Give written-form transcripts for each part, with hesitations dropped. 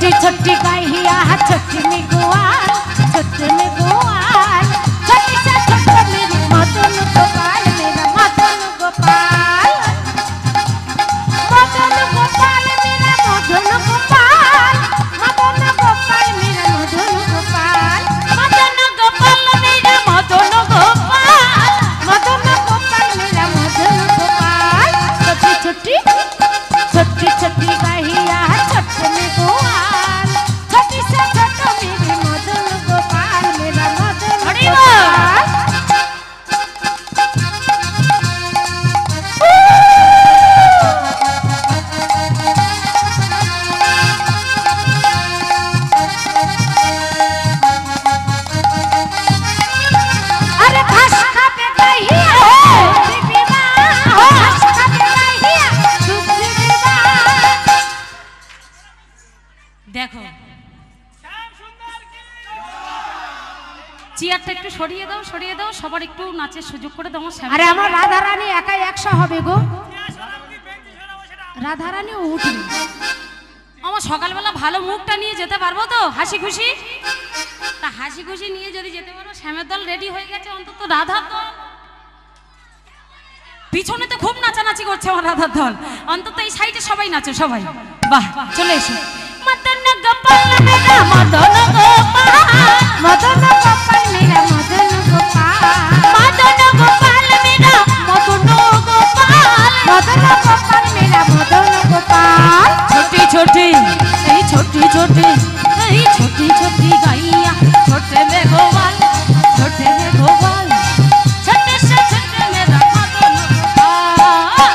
छोटी छोटी गाहिया छोटी में गोवाल छोटे में गोवाल छोटी से छोटा मेरी मदन गोपाल मेरा मदन गोपाल मदन गोपाल मेरा मदन गोपाल मदन गोपाल मेरा मदन गोपाल मदन गोपाल मेरा मदन गोपाल मदन गोपाल मेरा मदन गोपाल छोटी छोटी छोटी छोटी गाहिया छोटे में गोवाल छोटी से छोटा मेरी मदन गोपाल मेरा मदन गोपाल अरे घास खाते गाहिया बीबी माँ घास खाते गाहिया बीबी माँ দেখো চেয়ারটা একটু সরিয়ে দাও সবার একটু নাচের সুযোগ করে দাও। আরে আমার রাধা রানী একাই 100 হবে গো রাধা রানী উঠবে আমার সকালবেলা ভালো মুখটা নিয়ে যেতে পারবো তো হাসি খুশি তা হাসি খুশি নিয়ে যদি যেতে পারো শ্যামের দল রেডি হয়ে গেছে অন্তত রাধার দল পিছনে তো খুব নাচানাচি করছে আমার রাধার দল অন্তত এই সাইডে সবাই নাচো সবাই বাহ চলে এসো मदन गोपाल मेरा मदन गोपाल मदन गोपाल मेरा मदन गोपाल मदन गोपाल मेरा मदन गोपाल मदन गोपाल मेरा मदन गोपाल छोटी छोटी এই छोटी छोटी गाइया छोटे में गोपाल छोटे में गोपाल छोटे से छोटे मेरा मदन गोपाल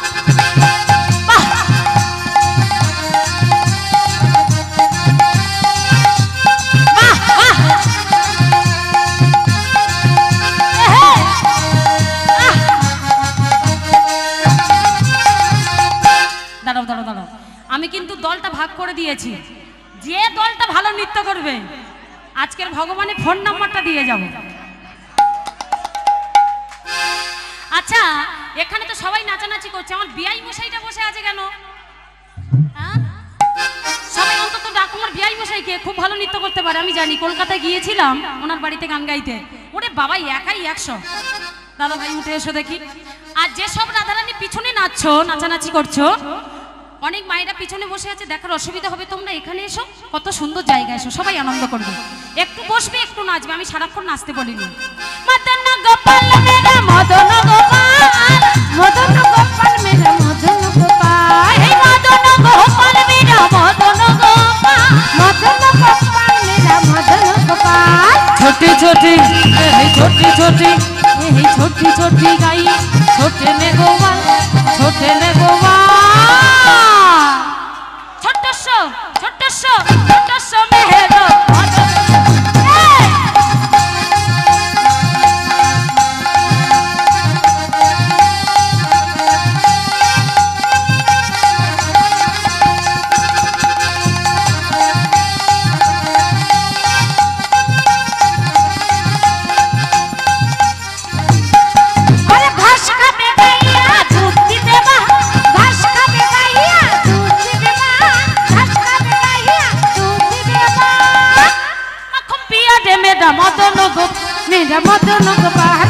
দাঁড়াও আমি কিন্তু দলটা ভাগ করে দিয়েছি যে দলটা ভালো নৃত্য করবে আজকের ভগবানের ফোন নাম্বারটা দিয়ে যাব। আচ্ছা এখানে তো সবাই নাচানাচি করছে আমার বিআই মশাইটা বসে আছে কেন হ্যাঁ সবাই অন্তত ডাকুমার বিআই মশাইকে খুব ভালো নৃত্য করতে পারে আমি জানি কলকাতায় গিয়েছিলাম ওনার বাড়িতে গান গাইতে ওরে বাবা একাই 100 দাদা ভাই উঠে এসো দেখি আর যেসব রাধারানী পিছনে নাচছো নাচানাচি করছো অনেক মায়েরা পিছনে বসে আছে দেখার অসুবিধা হবে তোমরা এখানে এসো কত সুন্দর জায়গা এসো সবাই আনন্দ করবে একটু বসবে একটু নাচবে আমি সারাক্ষণ নাচতে বলিনি मदन गोपाल मेरा मदन गोपाल मदन गोपाल मेरा मदन गोपाल हे मदन गोपाल मेरा मदन गोपाल मदन गोपाल मेरा मदन गोपाल छोटी छोटी गाई छोटे में गोपाल छोटो सो मेहरा अरे घास खाते गाइया दूध देवा घास खाते गाइया दूध देवा घास खाते गाइया दूध देवा मक्खन पिया दे मेरा मदन गोपाल मेरा मदन गोपाल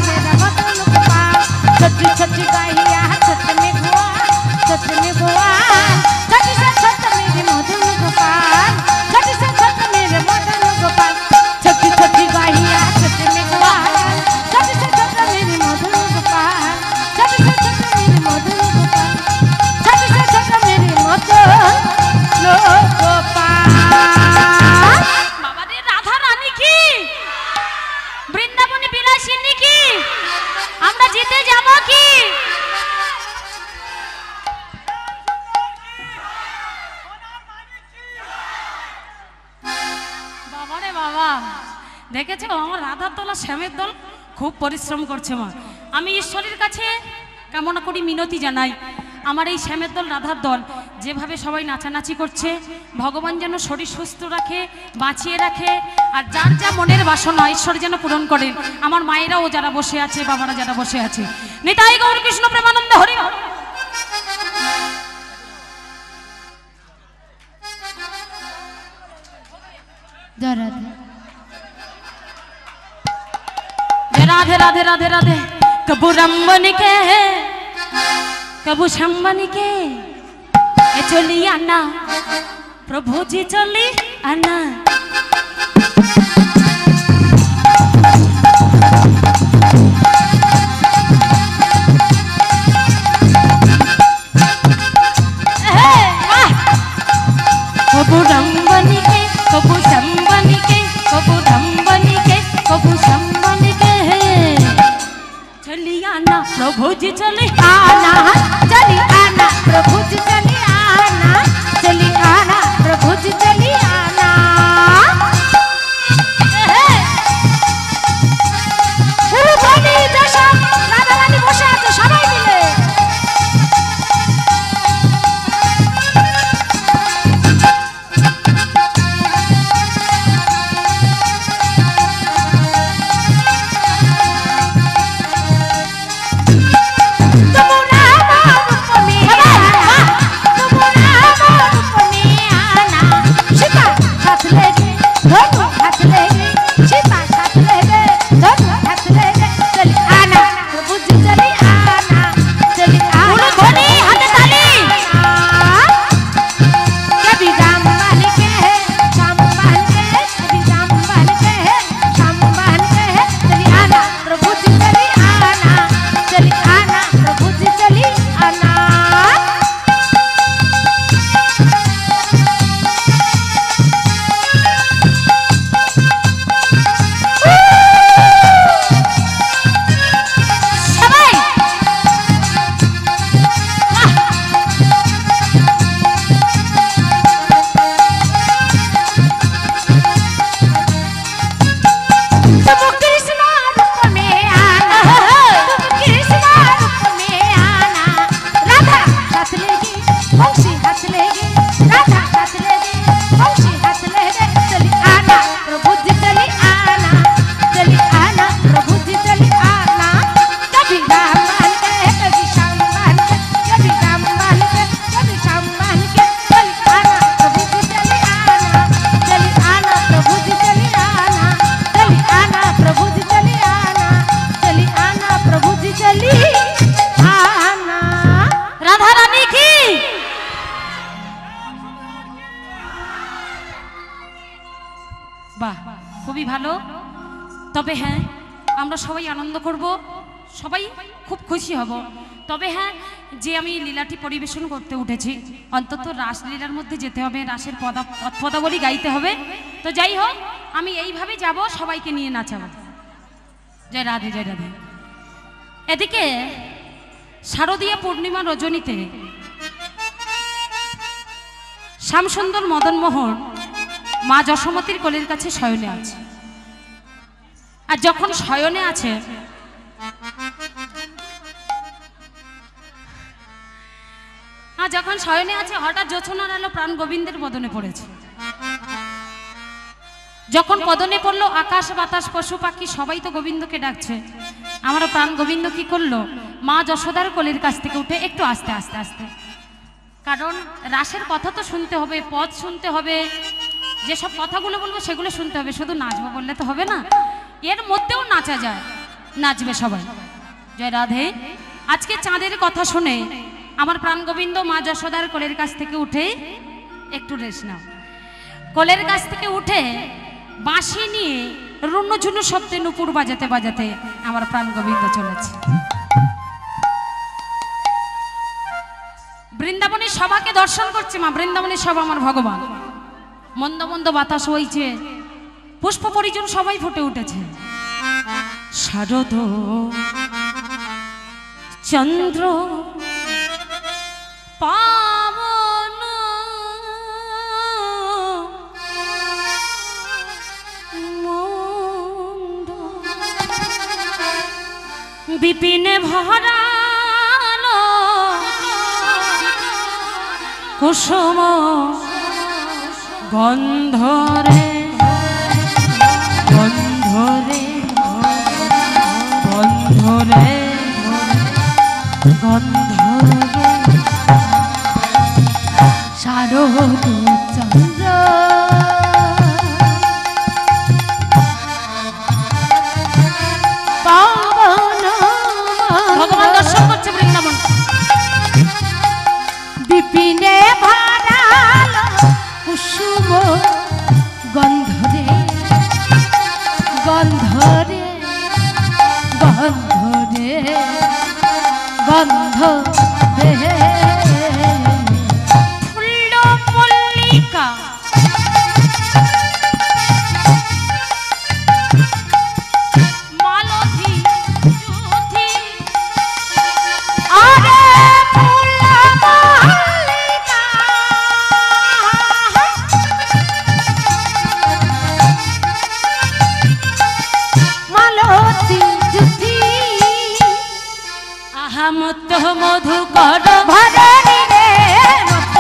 छोटी छोटी गाइया छोटे में गोपाल छोटी से छोटा मेरे मदन गोपाल छोटी से छोटा मेरे मदन गोपाल छोटी छोटी गाइया छोटे में गोपाल छोटी से छोटा मेरे मदन गोपाल छोटी से छोटा मेरे मदन गोपाल छोटी से छोटा मेरे मदन गोपाल बाबा रे राधा रानी की বৃন্দাবনী বিলাসিনী কি আমরা জিতে যাব কি বাবা রে বাবা দেখেছো আমার রাধার দল আর শ্যামের দল খুব পরিশ্রম করছে মা আমি ঈশ্বরের কাছে কামনা করি মিনতি জানাই আমার এই শ্যামের দল রাধার দল যেভাবে সবাই নাচানাচি করছে ভগবান যেন শরীর সুস্থ রাখে বাঁচিয়ে রাখে আর যার যা মনের বাসনা ঈশ্বর যেন পূরণ করেন আমার মায়েরাও যারা বসে আছে বাবারা যারা বসে আছে নিতাই গৌর কৃষ্ণ প্রেমানন্দ হরি বল। जय राधे राधे राधे राधे राधे। कबू रंबन के कबू शंबन के ए चली आना प्रभु जी चली आना। कबू रंबन के कबू शंबन के कबू रंबन के कबू शंबन के चली आना प्रभु जी चली आना चली आना प्रभु जी चली आना चली आना प्रभु जी चली आना। গুরু ধনী যেসব রাধা রানী বসে আছে সবাই মিলে খুবই ভালো। তবে হ্যাঁ আমরা সবাই আনন্দ করব, সবাই খুব খুশি হব। তবে হ্যাঁ যে আমি লীলাটি পরিবেশন করতে উঠেছি অন্তত রাসলীলার মধ্যে যেতে হবে, রাসের পদাবলী গাইতে হবে। তো যাই হোক আমি এইভাবে যাব, সবাইকে নিয়ে নাচাবো। জয় রাধে জয় রাধে। এদিকে শারদীয়া পূর্ণিমা রজনীতে শ্যামসুন্দর মদনমোহন মা যশোমতীর কোলের কাছে শয়নে আছে। আর যখন শয়নে আছে হঠাৎ জোছনার আলো প্রাণ গোবিন্দের বদনে পড়েছে। যখন বদনে পড়লো আকাশ বাতাস পশু পাখি সবাই তো গোবিন্দকে ডাকছে। আমার প্রাণ গোবিন্দ কি করলো, মা যশোদার কোলের কাছ থেকে উঠে একটু আস্তে আস্তে আস্তে, কারণ রাসের কথা তো শুনতে হবে, পদ শুনতে হবে, যেসব কথাগুলো বলবো সেগুলো শুনতে হবে, শুধু নাচবো বললে তো হবে না। এর মধ্যেও নাচা যায়, নাচবে সবাই। জয় রাধে। আজকে চাঁদের কথা শুনে আমার প্রাণ গোবিন্দ মা যশোদার কোলের কাছ থেকে উঠে একটু রেস্ট নাও। কোলের কাছ থেকে উঠে বাঁশি নিয়ে রুন্নঝুন্নু শব্দে নুপুর বাজাতে বাজাতে আমার প্রাণ গোবিন্দ চলেছে। বৃন্দাবনের সভাকে দর্শন করছে মা। বৃন্দাবনের সভা আমার ভগবান। মন্দ মন্দ বাতাস হইছে, পুষ্প পরিজন সবাই ফুটে উঠেছে। শারদ চন্দ্র পাবন মন্দ বিপিনে ভরালো কুসুম গন্ধরে গন্ধরে গন্ধরে গন্ধরে শারদ চন্দ্র মধু দে ফুল্ল মল্লিকা মালতী যুথি আরে ফুল মল্লিকা মালতী যুথি আহা মত মধু কর ভরণী রে মতো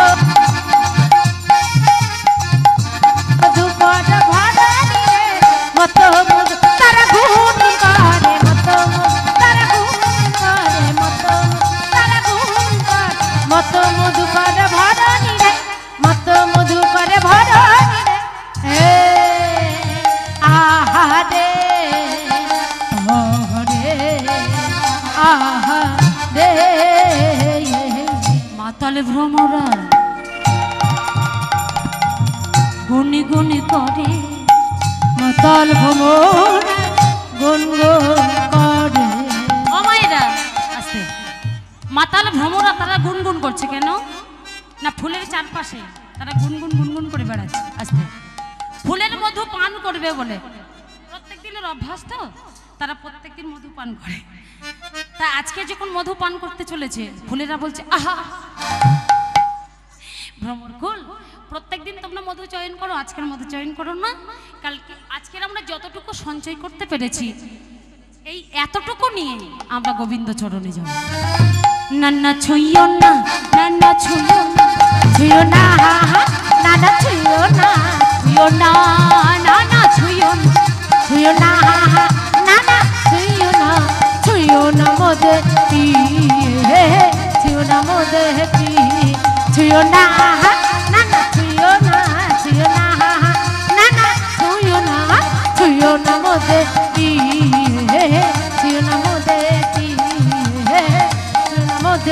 মধু কর ভরণী রে মতো মধু তার গুণ করে মতো তার গুণ করে মতো তার গুণ করে মতো মধু কর ভরণী রে মতো মধু করে ভরণী রে আহা রে আহা রে মাতালে ভ্রমরা গুনি গুনি করে মাতাল ভ্রমর গুন করে ও মায়েরা আস্তে মাতাল ভ্রমরা তারা গুনগুন করছে কেন না ফুলের চারপাশে তারা গুনগুন গুনগুন করে বেড়াচ্ছে আস্তে ফুলের মধু পান করবে বলে প্রত্যেক দিনের অভ্যাস তো তারা প্রত্যেকদিন মধু পান করে তা আজকে যখন মধু পান করতে চলেছে ফুলেরা বলছে আহা ভ্রমর কুল প্রত্যেকদিন তোমরা মধু চয়ন করো আজকের মধু চয়ন করো না কালকে আজকের আমরা যতটুকু সঞ্চয় করতে পেরেছি এই এতটুকু নিয়ে আমরা গোবিন্দ চরণে যাব নান্না ছুঁইও না নান্না ছুঁইও না ছুঁয়ো না নানা ছুঁয়ো না ছুঁইও না নানা ছুঁইও না ছুঁয়ো না নানা ছুঁয়ো না ছুঁয়ো না মোদে ছুঁয়ো না মোদে ছুঁয়ো না নানা ছুঁয়ো না ছুঁয়ো না নানা ছুঁয়ো না ছুঁয়ো না মোদে ছুঁয়ো না মোদে ছুঁয়ো না মোদে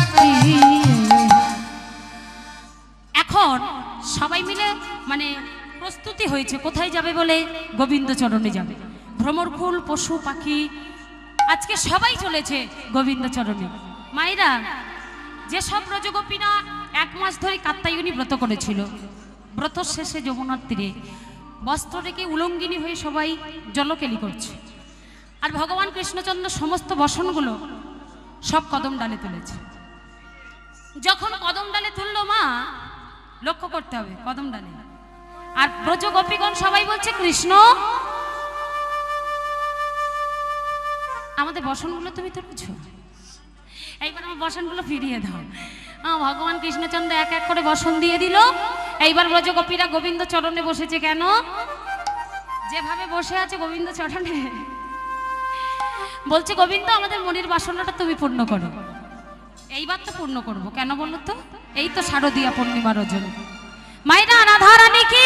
এখন সবাই মিলে মানে প্রস্তুতি হয়েছে কোথায় যাবে বলে গোবিন্দ চরণে যাবে ভ্রমর ফুল পশু পাখি আজকে সবাই চলেছে গোবিন্দ চরণে মায়েরা যেসব ব্রজগোপীরা 1 মাস ধরে কাত্যায়নী ব্রত করেছিল ব্রত শেষে যমুনার তীরে বস্ত্র রেখে উলঙ্গিনী হয়ে সবাই জলকেলি করছে আর ভগবান কৃষ্ণচন্দ্র সমস্ত বসনগুলো সব কদম ডালে তুলেছে যখন কদম ডালে তুললো মা লক্ষ্য করতে হবে কদম ডালে আর ব্রজ গোপীগণ সবাই বলছে কৃষ্ণ আমাদের বসনগুলো তুমি তুলেছ এইবার আমার বসনগুলো ফিরিয়ে দাও ভগবান কৃষ্ণচন্দ্র এক এক করে বসন দিয়ে দিল এইবার ব্রজ গোপীরা গোবিন্দ চরণে বসেছে কেন যেভাবে বসে আছে গোবিন্দ চরণে বলছে গোবিন্দ আমাদের মনের বাসনাটা তুমি পূর্ণ করো এইবার তো পূর্ণ করবো কেন বলো তো এই তো শারদীয়া পূর্ণিমা রজন মায়েরা রাধারানী কি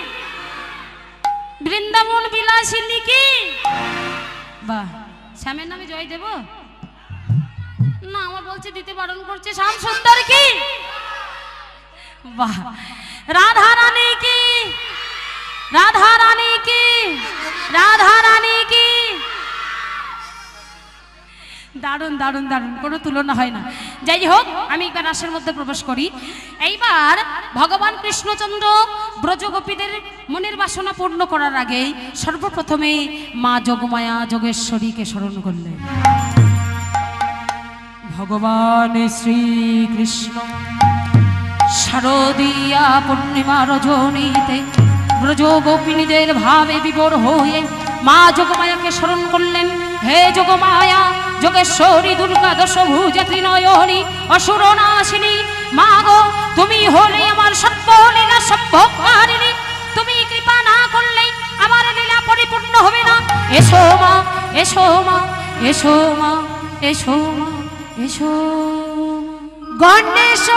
বৃন্দাবন বিলাসিনী কি বাহ শ্যামের নামে জয় দেব না আমার বলছে দিতে বারণ করছে শ্যাম সুন্দর কি বাহ রাধারানী কি রাধারানী কি রাধারানী কি দারুণ দারুণ দারুণ কোনো তুলনা হয় না যাই হোক আমি একবার রাসের মধ্যে প্রবেশ করি এইবার ভগবান কৃষ্ণচন্দ্র ব্রজগোপীদের মনের বাসনা পূর্ণ করার আগে সর্বপ্রথমে মা যোগমায়া যোগেশ্বরীকে স্মরণ করলেন ভগবান শ্রীকৃষ্ণ শারদীয়া পূর্ণিমা রজনীতে ব্রজগোপিনীদের ভাবে বিভোর হয়ে মা যোগমায়াকে স্মরণ করলেন হে যোগমায়া যোগেশ্বরী দুর্গা দশভুজা ত্রিনয়নী অসুরনাশিনী মা গো তুমি হলে আমার সর্বলীলা সম্ভবকারিণী তুমি কৃপা না করলে আমার লীলা পরিপূর্ণ হবে না এসো মা এসো মা এসো মা এসো মা এসো গণেশ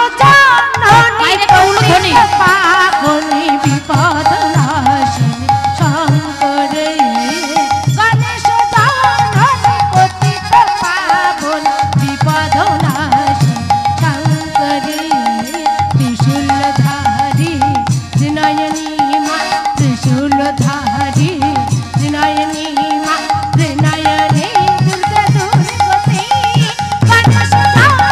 জননী পাগনি বিপদ নাশিনী শঙ্করে গণেশ জননী পতিত পাবন বিপদ নাশিনী শঙ্করে ত্রিশূলধারী ত্রিনয়নী মা ত্রিশূলধারী ত্রিনয়নী মা ত্রিনয়নী দুর্গা দুর্গতি গণেশ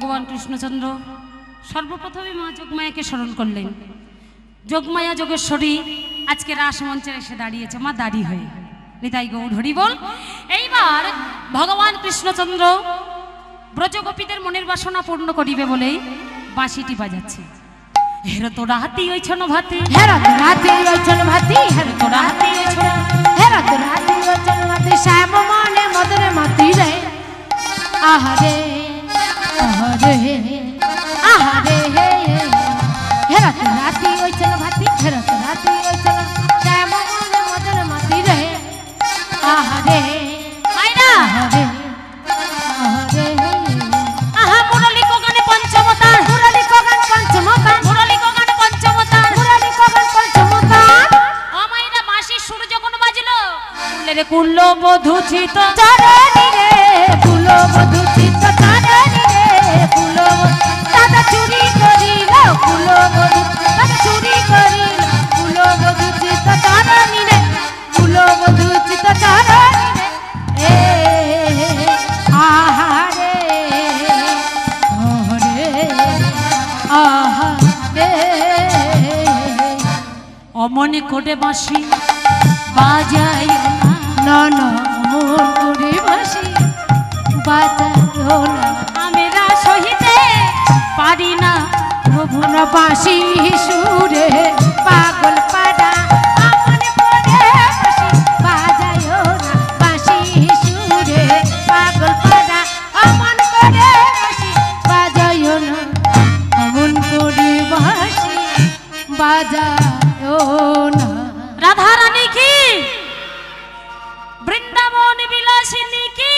ভগবান কৃষ্ণচন্দ্র সর্বপ্রথমে মা যোগমায়াকে স্মরণ করলেন। যোগমায়া যোগেশ্বরী আজকে রাসমঞ্চে এসে দাঁড়িয়েছে মা দাঁড়ি হয়ে। নিতাই গৌর হরি বল। এইবার ভগবান কৃষ্ণচন্দ্র ব্রজগোপীদের মনের বাসনা পূর্ণ করিবে বলেই বাঁশিটি বাজাচ্ছে। হেরো তোরা হাতি ওইছন ভাতি, হেরো তোরা হাতি ওইছন ভাতি, হেরো তোরা হাতি ওইছন, হেরো তোরা হাতি ওইছন ভাতি, শ্যাম মনে মদরে মাতি রে। আহারে আহারে আহারে হেরো তোরা হাতি ওইছন ভাতি, হেরো তোরা হাতি ওইছন, শ্যাম মনে মদরে মাতি রে। আহারে মাইনা আহারে আহারে আহা মুরলি কোগানে পঞ্চমতার, মুরলি কোগান পঞ্চমতার, মুরলি কোগানে পঞ্চমতার, মুরলি কোগান পঞ্চমতার। ও মাইনা বাঁশির সুর যখন বাজলো রে কুল্ল বধূ চিত চরণি রে ফুল বধূ চিত্ত চরণি রে ফুল দাদা চুরি করিল ফুল বধূ, দাদা চুরি করিল ফুল বধূ চিত্ত চরণি রে ফুল বধূ চিত্ত চরণি রে। এ আহারে ওরে আহারে অমনে কোটে বাঁশি বাজাই না না মন করে বাসি বাজাও না, আমেরা সহিতে পারি না ভুবন বাসি সুরে পাগল পাড়া আমন করে বাসি বাজাও না, বাসি সুরে পাগল পাড়া আমন করে বাসি বাজাও না, আমন করে বাসি বাজাও না। রাধা রানী কি বৃন্দাবন বিলাসিনী কি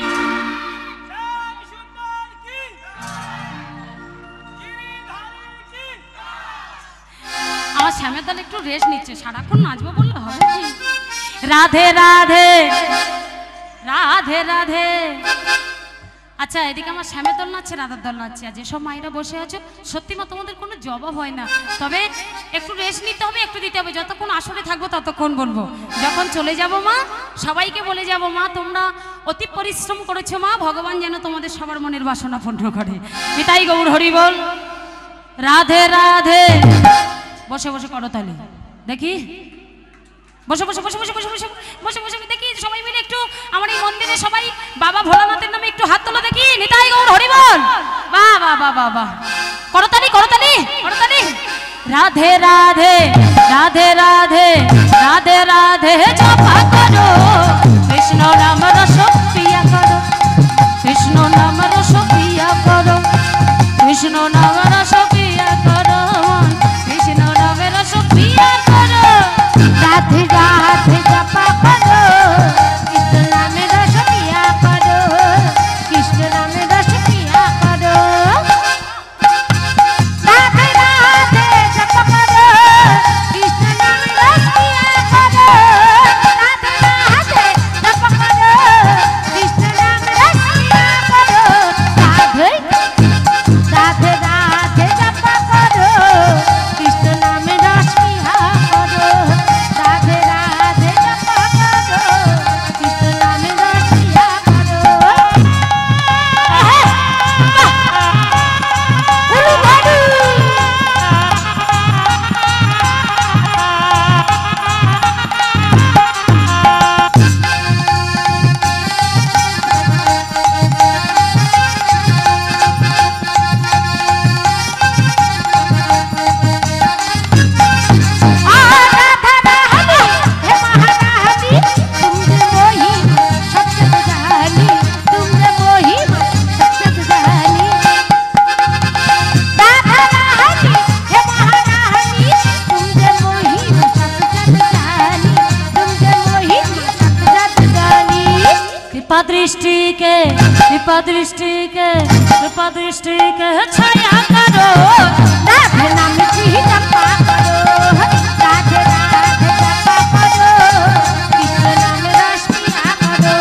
আমার শ্যামের দল একটু রেস্ট নিচ্ছে, সারাক্ষণ নাচবো বললে হবে কি? রাধে রাধে রাধে রাধে। আচ্ছা এদিকে আমার শ্যামের দল নাচছে, রাধার দল নাচছে, আর যেসব মায়েরা বসে আছো সত্যি মা তোমাদের কোনো জবাব হয় না, তবে একটু রেস্ট নিতে হবে, একটু দিতে হবে। যতক্ষণ আসরে থাকবো ততক্ষণ বলবো, যখন চলে যাব মা সবাইকে বলে যাব মা তোমরা অতি পরিশ্রম করেছো মা, ভগবান যেন তোমাদের সবার মনের বাসনা পূর্ণ করে। নিতাই গৌর হরি বল। রাধে রাধে। বসে বসে করো তাহলে দেখি, বসে বসে বসে বসে বসে বসে বসে বসে দেখি সবাই মিলে একটু আমার এই মন্দিরে সবাই বাবা ভোলানাথের নামে একটু হাত তোলো দেখি। নিতাই গৌর হরি বল। বাহ বাহ বাহ বাহ বাহ, করতালি করতালি করতালি। রাধে রাধে রাধে রাধে রাধে রাধে জপা করো, কৃষ্ণ নাম রস পিয়া করো, কৃষ্ণ নাম রস পিয়া করো, কৃষ্ণ নাম রস পিয়া করো, কৃষ্ণ নাম রস পিয়া করো। রাধে রাধে জপা করো, কৃষ্ণ নামে রস পিয়া করো, কৃষ্ণ নামে রস পিয়া করো। রাধে রাধে জপা করো, কৃষ্ণ নামে রস পিয়া করো, রাধে রাধে জপা করো, কৃষ্ণ নামে রস পিয়া করো। রাধে রাধে রাধে জপা করো, কৃষ্ণ নামে রস পিয়া করো, রাধে রাধে জপা করো, কৃষ্ণ নামে রস পিয়া করো। উলু ভাডু कृपा दृष्टि के कृपा दृष्टि के कृपा दृष्टि के छाया करो। राधे नाम की जपा करो, राधे राधे जपा करो, कृष्ण नाम रस पिया करो।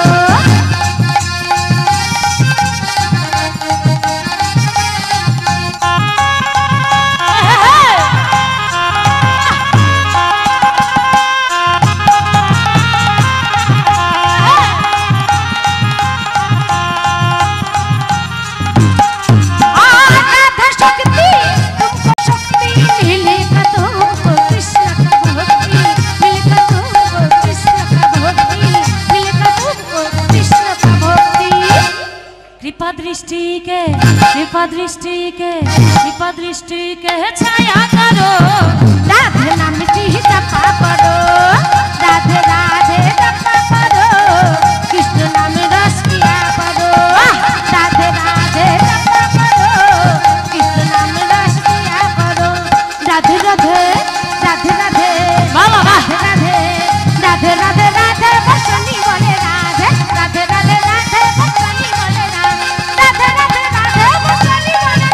दृष्टि के छाया करो राधे नाम की जपा करो राधे राधे जपा करो कृष्ण नाम रस पिया करो राधे राधे जपा करो कृष्ण नाम रस पिया करो राधे राधे राधे राधे राधे राधे राधे राधे बसनी बोले राधे राधे राधे राधे बसनी बोले राधे राधे राधे बसनी बोले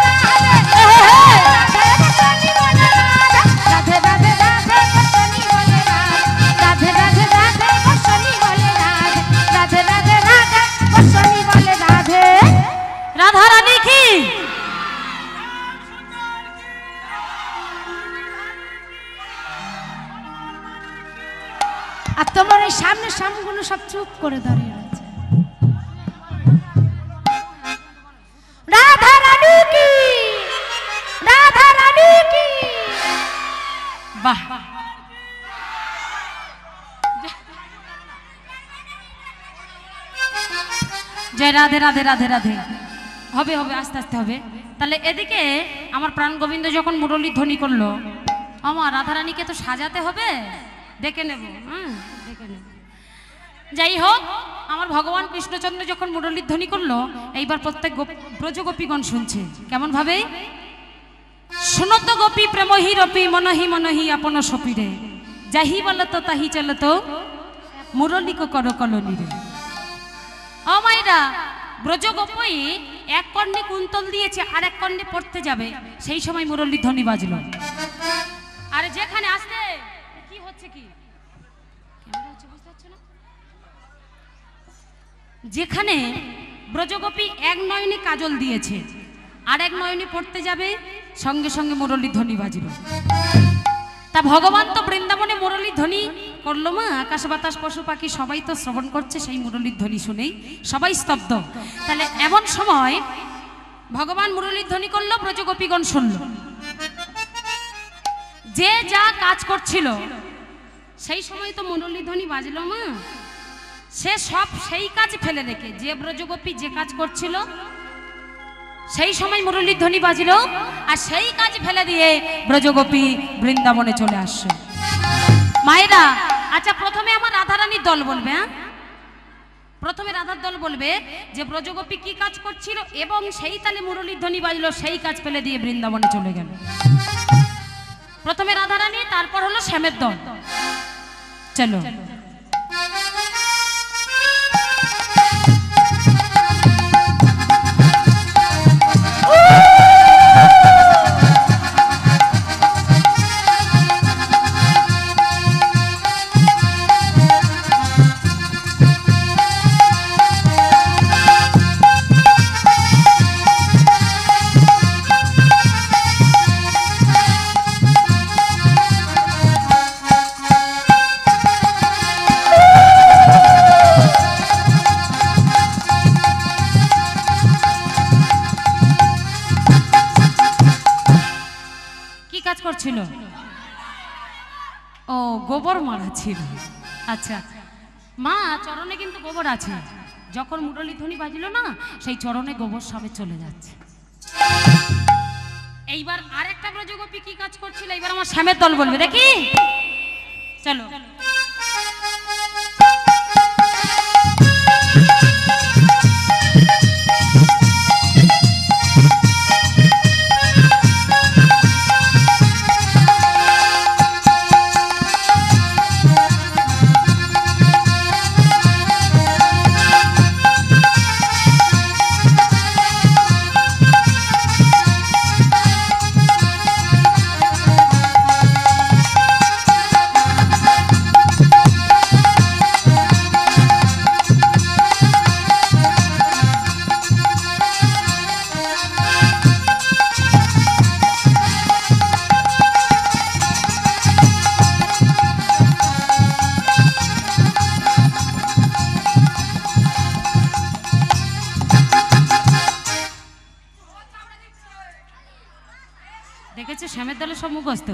राधे राधे राधे बसनी बोले राधे राधे राधे बसनी बोले राधे राधे राधे बसनी बोले राधे राधा रानी की আর তোমার এই সামনে সামগুলো সব চুপ করে দাঁড়িয়ে রয়েছে রাধা রানী কি রাধা রানী কি বাহ জয় রাধে রাধে রাধে রাধে হবে হবে আস্তে আস্তে হবে তাহলে এদিকে আমার প্রাণ গোবিন্দ যখন মুরলী ধ্বনি করলো আমার রাধারানীকে তো সাজাতে হবে দেখে নেব দেখে নেব যাই হোক আমার ভগবান কৃষ্ণচন্দ্র যখন মুরলীর ধ্বনি করলো এইবার প্রত্যেক ব্রজগোপীগণ শুনছে কেমন ভাবে শুনত গোপী প্রেমহি রপি মনহি মনহি আপন সপিরে যাহি বলত তাহি চলত মুরলীক কর কলনি রে ও মাইরা ব্রজগোপী এক কর্ণে কুন্তল দিয়েছে আর এক কর্ণে পড়তে যাবে সেই সময় মুরলীর ধ্বনি বাজলো আর যেখানে আসতে কি হচ্ছে কি ক্যামেরা হচ্ছে বুঝতে পারছো না যেখানে ব্রজগোপী এক নয়নে কাজল দিয়েছে আর এক নয়নে পড়তে যাবে সঙ্গে সঙ্গে মুরলীর ধ্বনি বাজলো তা ভগবান তো বৃন্দাবনে মুরলীর ধ্বনি করলো মা আকাশ বাতাস পশু পাখি সবাই তো শ্রবণ করছে সেই মুরলীর ধ্বনি শুনেই সবাই স্তব্ধ তাহলে এমন সময় ভগবান মুরলীর ধ্বনি করলো ব্রজগোপীগণ শুনলো যে যা কাজ করছিল সেই সময় তো মুরলী ধ্বনি বাজলো মা সে সব সেই কাজ ফেলে রেখে যে ব্রজগোপী যে কাজ করছিল সেই সময় মুরলীর ধ্বনি বাজলো আর সেই কাজ ফেলে দিয়ে ব্রজগোপী বৃন্দাবনে চলে আসছে মায়েরা আচ্ছা প্রথমে আমার রাধারানীর দল বলবে প্রথমে রাধার দল বলবে যে ব্রজগোপী কি কাজ করছিল এবং সেই তালে মুরলীর ধ্বনি বাজলো সেই কাজ ফেলে দিয়ে বৃন্দাবনে চলে গেল প্রথমে রাধারানী তারপর হলো শ্যামের দল চলো ছিল ও গোবর মারা ছিল আচ্ছা মা চরণে কিন্তু গোবর আছে যখন মুরলী ধ্বনি বাজলো না সেই চরণে গোবর সবে চলে যাচ্ছে এইবার আরেকটা ব্রজগোপী কি কাজ করছিল এইবার আমার শ্যামের দল বলবে দেখি চলো দেখেছে শ্যামের দলে সব মুখস্থ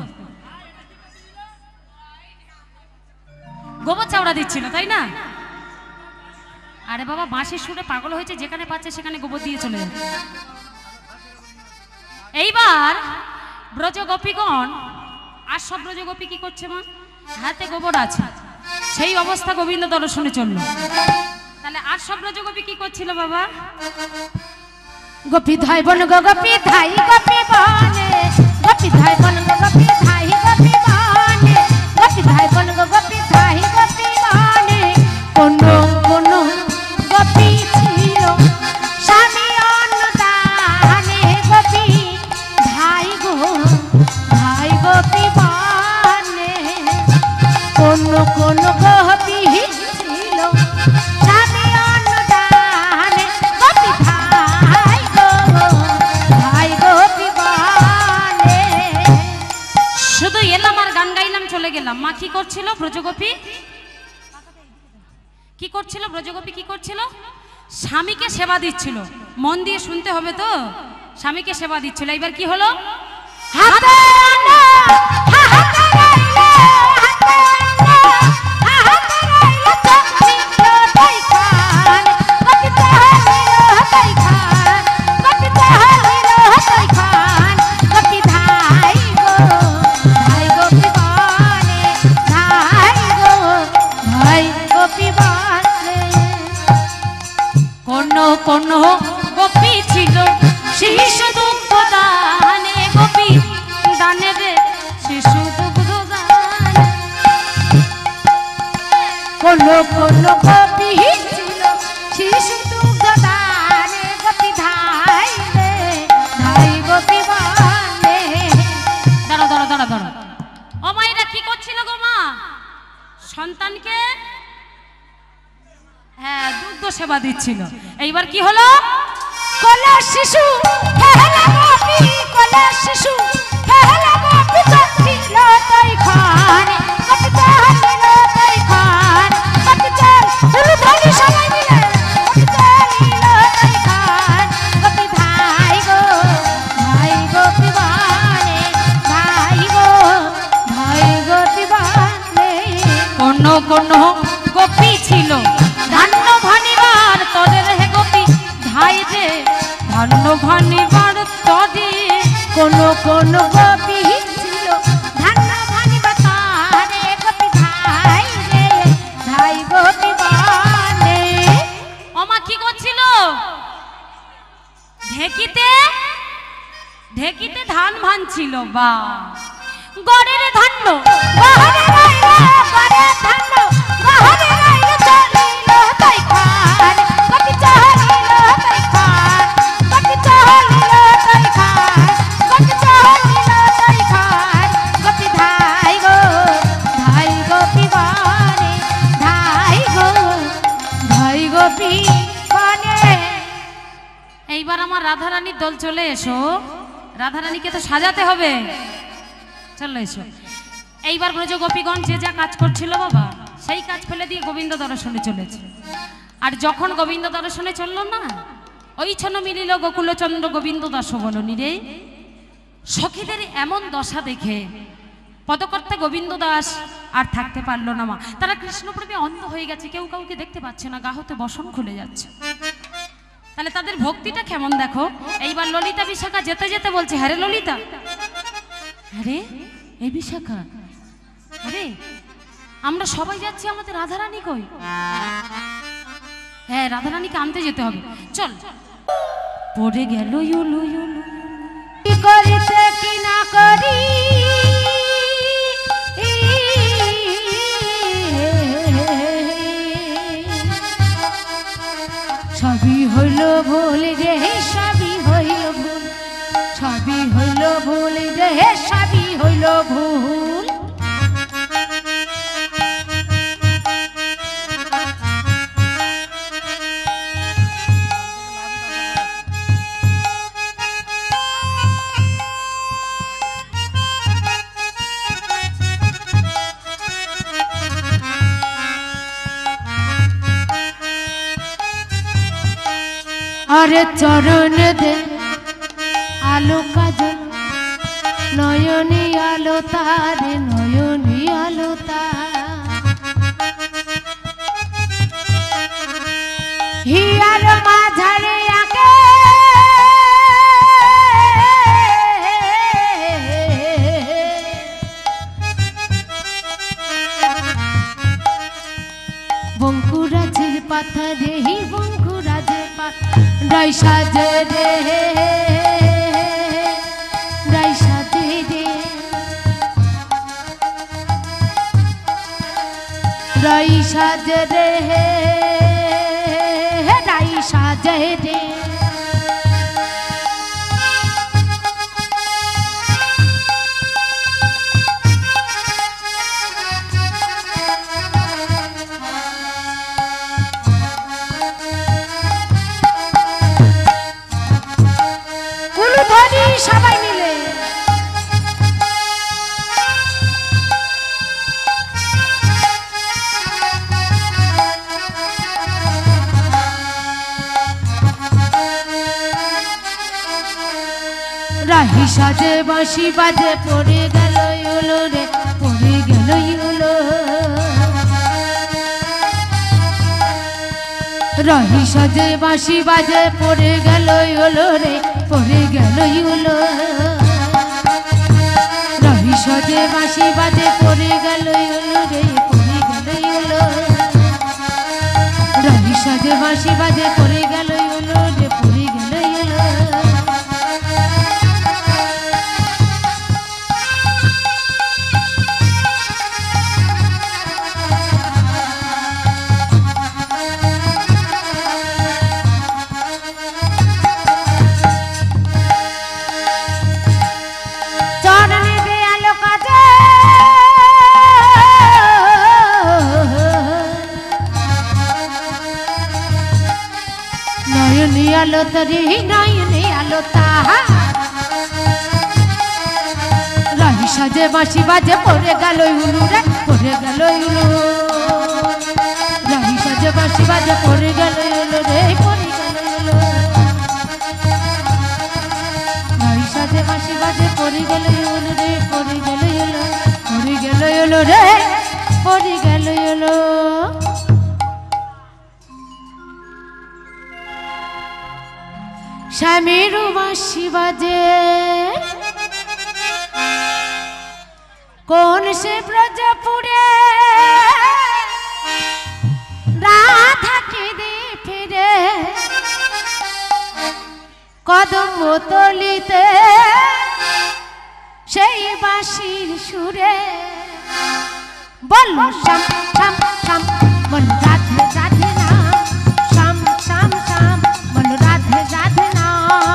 গোবর চাওড়া দিচ্ছিল তাই না আরে বাবা বাঁশির সুরে পাগল হয়েছে, যেখানে পাচ্ছে সেখানে গোবর দিয়ে চলে যাবে। এইবার ব্রজ গোপীগণ আর সব ব্রজ গোপী কি করছে মা? হাতে গোবর আছে, সেই অবস্থা গোবিন্দ দর্শনে চললো। তাহলে আর সব ব্রজ গোপী কি করছিল বাবা? গোপী ধাই বন গো গোপী ধাই গোপী বনে, গোপী ধাই বন গো গোপী ধাই গোপী বনে, গোপী ধাই বন গো গোপী ধাই গোপী বনে। কোন কোন গোপী ছিল স্বামী অন্নদানে, গোপী ধাই গো ধাই গোপী বনে। কোন কোন গোপী ছিল স্বামী অন্নদানে, গোপী ধাই গো ধাই গোপী বনে। শুধু এলাম আর গান গাইলাম চলে গেলাম। মা কি করছিল? ব্রজগোপী কি করছিল? ব্রজগোপী কি করছিল? স্বামীকে সেবা দিচ্ছিল। মন দিয়ে শুনতে হবে তো, স্বামীকে সেবা দিচ্ছিল। এবার কি হলো? হাতে আনো হাতে রাইলে, হাতে আনো হাতে রাইলে, চকলিলো তাই খান, গোপী তাহালিলো তাই খান, গোপী তাহালিলো তাই খান। গোপী ধাই গো ধাই গোপী বনে, ধাই গো ধাই গোপী বনে। কোন কোন গোপী ছিল শিশু দুগ্ধ দানে, গোপী দানে রে শিশু দুগ্ধ দান। কোন কোন গোপী ছিল শিশু দুগ্ধ দানে, গোপী ধাই রে ধাই গোপী বনে। দাঁড়া দাঁড়া দাঁড়া দাঁড়া, ও মায়েরা কি করছিল গো মা? সন্তানকে হ্যাঁ দুগ্ধ সেবা দিচ্ছিল। এইবার কি হলো? কোলে শিশু হেলা গোপী, কোলে শিশু হেলা গোপী, চকলিল তাই খান, গোপী চালিল তাই খান, গোপী চাল দুলু ধরি সবাই মিলে, গোপী চালিল তাই খান। গোপী ধাই গো ধাই গোপী বনে, ধাই গো ধাই গোপী বনে। কোন কোন গোপী ছিল ধান্য ভানিবার তদের, হে গোপী ধাই রে ধান্য ভানিবার তরে। কোন কোন গোপী ছিল ধান্য ভানিবা তারে, গোপী ধাই রে ধাই গোপী বনে। ওমা কি করছিল? ঢেকিতে ঢেকিতে ধান ভানছিল। বা গড়ের ধান্য গহরে রাইলে, গরে ধান্য গহরে রাইলে, চলিল তাই খান, গোপী চলিল তাই খান, গোপী চলিল তাই খান, গোপী চলিল তাই খান। গোপী ধাই গো ধাই গোপী বনে, ধাই গো ধাই গোপী বনে। এইবার আমার রাধারানীর দল চলে এসো। রাধারানীকে তো সাজাতে হবে, চলো এসো। এইবার ব্রজ গোপীগণ যে যা কাজ করছিল বাবা, সেই কাজ ফেলে দিয়ে গোবিন্দ দর্শনে চলেছে। আর যখন গোবিন্দ দর্শনে চললো না, ওই ছন্ন মিলিল গোকুলচন্দ্র গোবিন্দ দাস বলনি রে। সখীদের এমন দশা দেখে পদকর্তা গোবিন্দ দাস আর থাকতে পারলো না মা। তারা কৃষ্ণপ্রেমে অন্ধ হয়ে গেছে, কেউ কাউকে দেখতে পাচ্ছে না, গা হতে বসন খুলে যাচ্ছে। তাহলে তাদের ভক্তিটা কেমন দেখো। এইবার ললিতা বিশাখা যেতে যেতে বলছে, হ্যাঁ রে ললিতা, হ্যাঁ রে এই বিশাখা, আরে আমরা সবাই যাচ্ছি, আমাদের রাধারানী কই? হ্যাঁ রাধারানীকে আনতে যেতে হবে, চল। পড়ে গেল ইউলু ইউলু, কি করিতে কি না করি, সবই হইল ভুল রে, সবই হইল ভুল, সবই হইল ভুল রে, সবই হইল ভুল। আরে চরণ দে আলো কাজল, নয়নী আলো তার, নয়নী আলো তার। হিয়ার মাঝারে আগে বঙ্কুরাজের পাথা রে বঙ্কুরাজের পাথা রাই সাজে রে রাই সাজে রে রাই সাজে রে রাই সাজে রে সবাই মিলে রাহি সাজে বাঁশি বাজে পড়ে গেল ইউলো রে পড়ে গেল ইউলো রাহি সাজে বাঁশি বাজে পড়ে গেল ইউলো রে পড়ে গেল ইউলো রাহি সাজে বাঁশি বাজে পড়ে গেল ইউলো রে পড়ে গেল ইউলো রাহি সাজে বাঁশি বাজে পড়ে গেল ইউলো রে পড়ে গেল ইউলো আলো তরি নয়নে আলো তাহা রাহি সাজে বাঁশি বাজে পড়ে গেল উলু রে পড়ে গেল উলু রাহি সাজে বাঁশি বাজে পড়ে গেল উলু রে পড়ে গেল উলু রাহি সাজে বাঁশি বাজে পড়ে গেল উলু রে পড়ে গেল উলু পড়ে গেল উলু রে পড়ে গেল উলু শ্যামের বাঁশি বাজে কোন সে ব্রজপুরে রাধাকে দে ফিরে কদম তলিতে সেই বাঁশির সুরে বল শ্যাম শ্যাম শ্যাম বল রাধে রাধে না শ্যাম শ্যাম শ্যাম বল রাধে রাধে না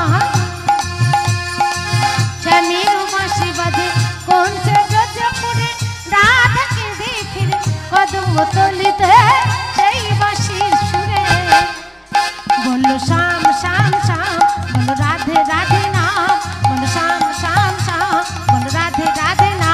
শ্যামের বাঁশি বাজে কোন সে ব্রজপুরে রাধাকে দে ফিরে কদম তলিতে সেই বাঁশির সুরে বল শ্যাম শ্যাম শ্যাম বল রাধে রাধে না বল শ্যাম শ্যাম শ্যাম বল রাধে রাধে না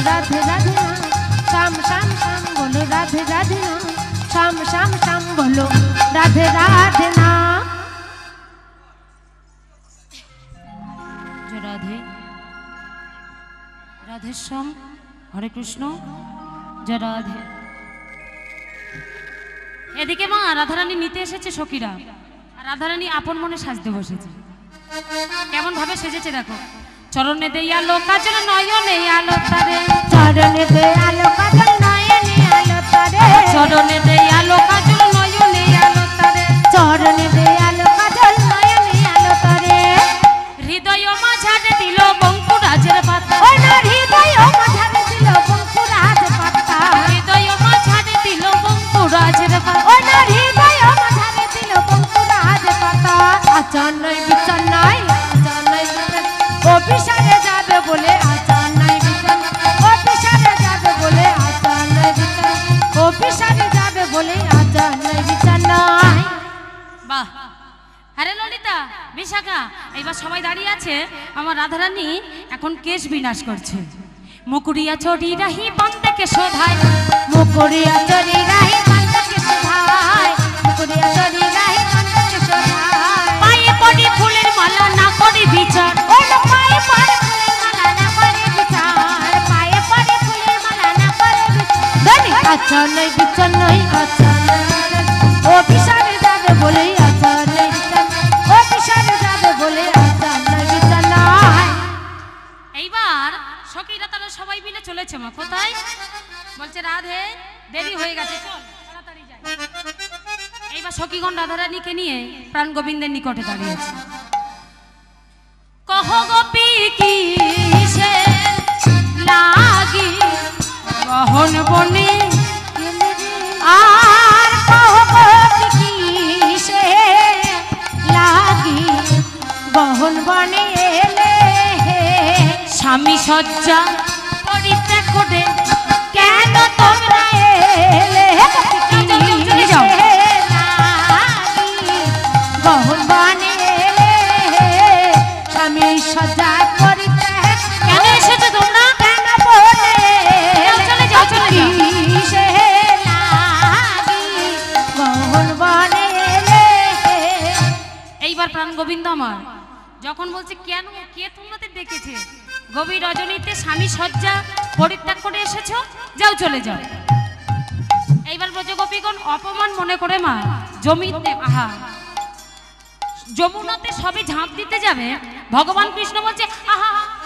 রাধে রাধে না, শ্যাম শ্যাম শ্যাম বলো রাধে রাধে না, শ্যাম শ্যাম শ্যাম বলো রাধে রাধে না। রাধে রাধে শ্যাম, হরে কৃষ্ণ, জয় রাধে। এদিকে মা রাধারানী নিতে এসেছে সখীরা, আর রাধারানী আপন মনে সাজতে বসেছে। কেমন ভাবে সেজেছে দেখো। চরণে দেই আলো কাজল নয়নে আলো তারে, চরণে দে আলো কাজল নয়নে আলো তারে, চরণে দেই আলো কাজল নয়নে আলো তারে, চরণে দে আলো কাজল নয়নে আলো তারে। হৃদয় মাঝারে দিল বঙ্কুরাজের পাতা, ওই না হৃদয় মাঝারে দিল বঙ্কুরাজ পাতা, হৃদয় মাঝারে দিল বঙ্কুরাজের পাতা, ওই না হৃদয় মাঝারে দিল বঙ্কুরাজ পাতা। আচার নয় বিচার নাই, আচার নয় বিচার, অফিসারে যাবে বলে আচার নাই বিচার, অফিসারে যাবে বলে আচার নয় বিচার, অফিসারে যাবে বলে আচার নয় বিচার নাই। বাহ! আরে ললিতা, বিশাখা, এইবার সবাই দাঁড়িয়ে আছে। আমার রাধারানী এখন কেশ বিনাশ করছে। মুকুরিয়া চড়ি রাহি বান্দাকে শোধায়, মুকুরিয়া চড়ি রাহি বান্দাকে শোধায়, মুকুরিয়া চড়ি রাহি বান্দাকে শোধায়। পায়ে পড়ি ফুলের মালা না করি বিচার, ওই না পায়ে পড়ে ফুলের মালা না করে বিচার, পায়ে পড়ে ফুলের মালা না করে বিচার। আচার নয় বিচার নয়, আচার নয় বিচার, অফিসারে যাবে বলে আচার নয় বিচার, অফিসারে যাবে বলে আচার নয় বিচার নয়। এইবার সখীরা তারা সবাই মিলে চলেছে। মা কোথায়? বলছে রাধে দেরি হয়ে গেছে, চল তাড়াতাড়ি যাই। এইবার সখীগণ রাধারানীকে নিয়ে প্রাণ গোবিন্দের নিকটে দাঁড়িয়েছে। কহ গোপী কিসে লাগি গহন বনে, আর কহবত কিসে লাগি গহন বনে এলে, স্বামী সজ্জা পরিত্যাগ করে কেন তোমরা এলে, চলে যাও। লাগি গহন বনে এলে, স্বামী সজ্জা পরিত্যাগ কেন এসেছো তোমরা? কেন বলে চলে যাও, চলে যাও। কিসে লাগি গহন বনে এলে। এইবার প্রাণ গোবিন্দ আমার যখন বলছে কেন, কে তোমাদের ডেকেছে? গভীর রজনীতে স্বামী সজ্জা পরিত্যাগ করে এসেছো, যাও চলে যাও। এইবার ব্রজগোপীগণ অপমান মনে করে মা জমিতে আহা যমুনাতে সবে ঝাঁপ দিতে যাবে, ভগবান কৃষ্ণ বলছে আহা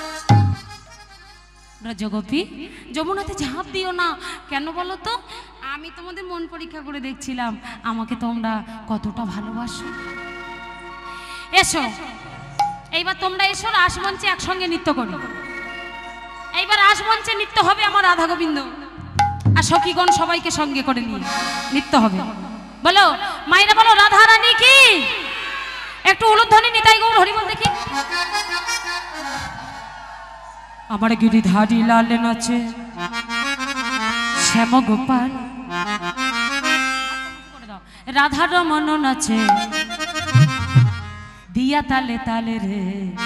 ব্রজগোপী যমুনাতে ঝাঁপ দিও না। কেন বলো তো? আমি তোমাদের মন পরীক্ষা করে দেখছিলাম আমাকে তোমরা কতটা ভালোবাসো। এসো এইবার তোমরা এসো, রাসমঞ্চে একসঙ্গে নৃত্য করি। এইবার রাসমঞ্চে নৃত্য হবে আমার রাধা গোবিন্দ আর সখীগণ সবাইকে সঙ্গে করে নিয়ে নৃত্য হবে। বলো মায়েরা, বলো রাধা রানী কি? একটু উলুধ্বনি নিতাই গৌর হরি বল দেখি। আমার গিরিধারী লাল নাচে শ্যাম গোপাল, রাধা রমন নাচে দিয়া তালে তালে রে,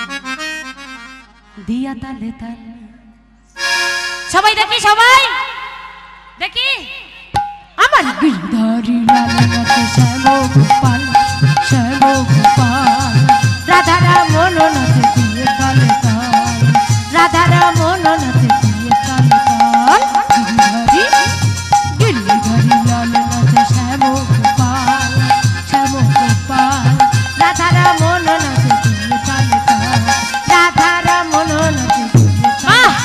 দিয়া তালে তালে। সবাই দেখি, সবাই দেখি। আমার গিরধারী লাল নাচে শ্যাম গোপাল, শ্যাম গোপাল, রাধা রমন নাচে দিয়ে তালে তাল, রাধা রমন নাচে দিয়ে তালে তাল। গিরধারী লাল নাচে শ্যাম গোপাল, শ্যাম গোপাল, রাধা রমন নাচে দিয়ে তালে তাল, রাধা রমন নাচে দিয়ে তালে তাল।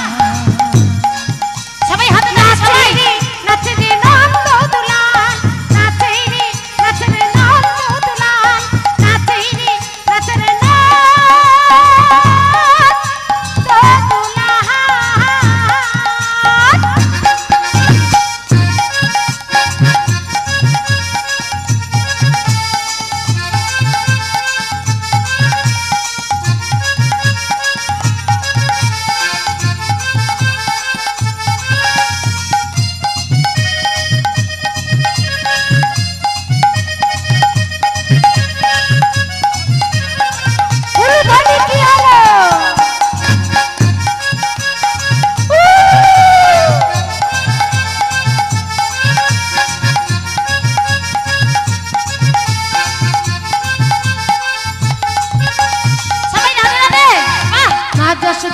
সবাই হাতে দাও, সবাই নাচে রে নন্দ দুলাল, নাচে রে নন্দ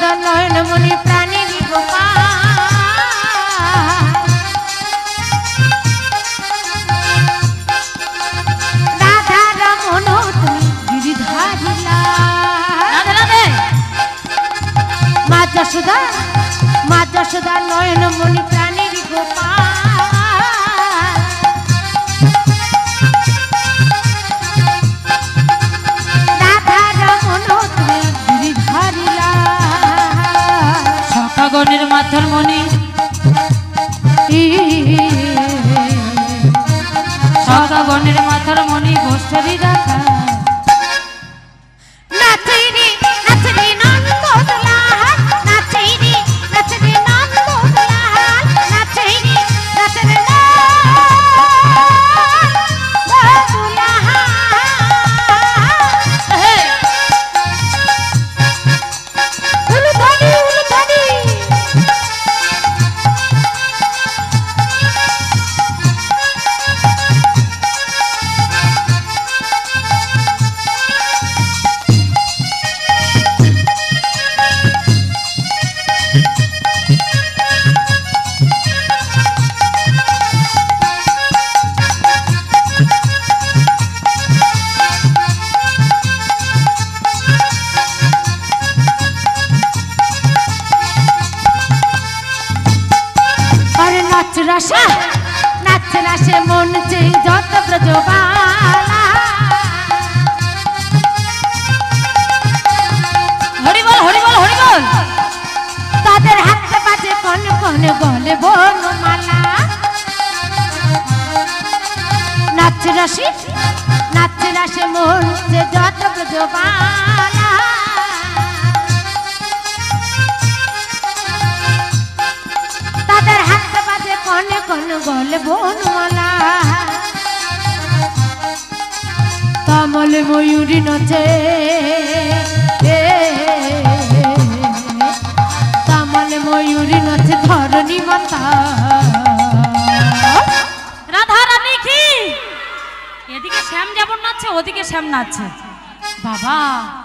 সুধা নয়নমণি প্রাণীর গোপাল রাধা রমন তুমি গিরিধারিলা রাধে রাধে মা যশোদা নয়নমণি প্রাণীর গোপাল গণের মাথার মণি সদা গণের মাথার মণি গোষ্ঠী রাখা নাচেরি নাচেরি নন্দ দুলাল নাচেরি নাচেরি নন্দ দুলাল নাচেরি নাচেরি নন্দ নাচ রাশে মন চেয়ে যত ব্রজবালা হরি বল হরি বল হরি বল তাদের হাতে বাজে কোন কোন গলে বনমালা নাচ রাশে মন চেয়ে যত ব্রজবালা তাদের হাতে বাজে কোন কোন গলে বনমালা কমল ময়ূরী নচে কমল ময়ূরী নচে ধরণী মাতা রাধা রানী কি এদিকে শ্যাম যেমন নাচছে ওদিকে শ্যাম নাচছে বাবা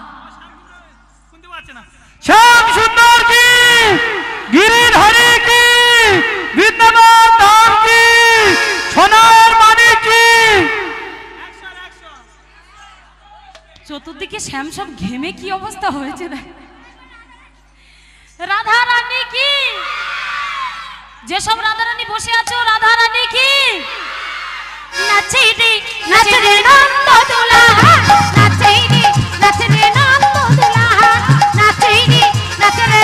শ্যাম সুন্দর কি গিরিধারী কি বিদ্যমান ধাম কি সোনার মানিক কি চতুর্দিকে শ্যাম সব ঘেমে কি অবস্থা হয়েছে দেখ রাধা রানী কি যেসব রাধা রানী বসে আছো রাধা রানী কি নাচে রে নন্দ দুলাল নাচে রে নন্দ দুলাল নাচে রে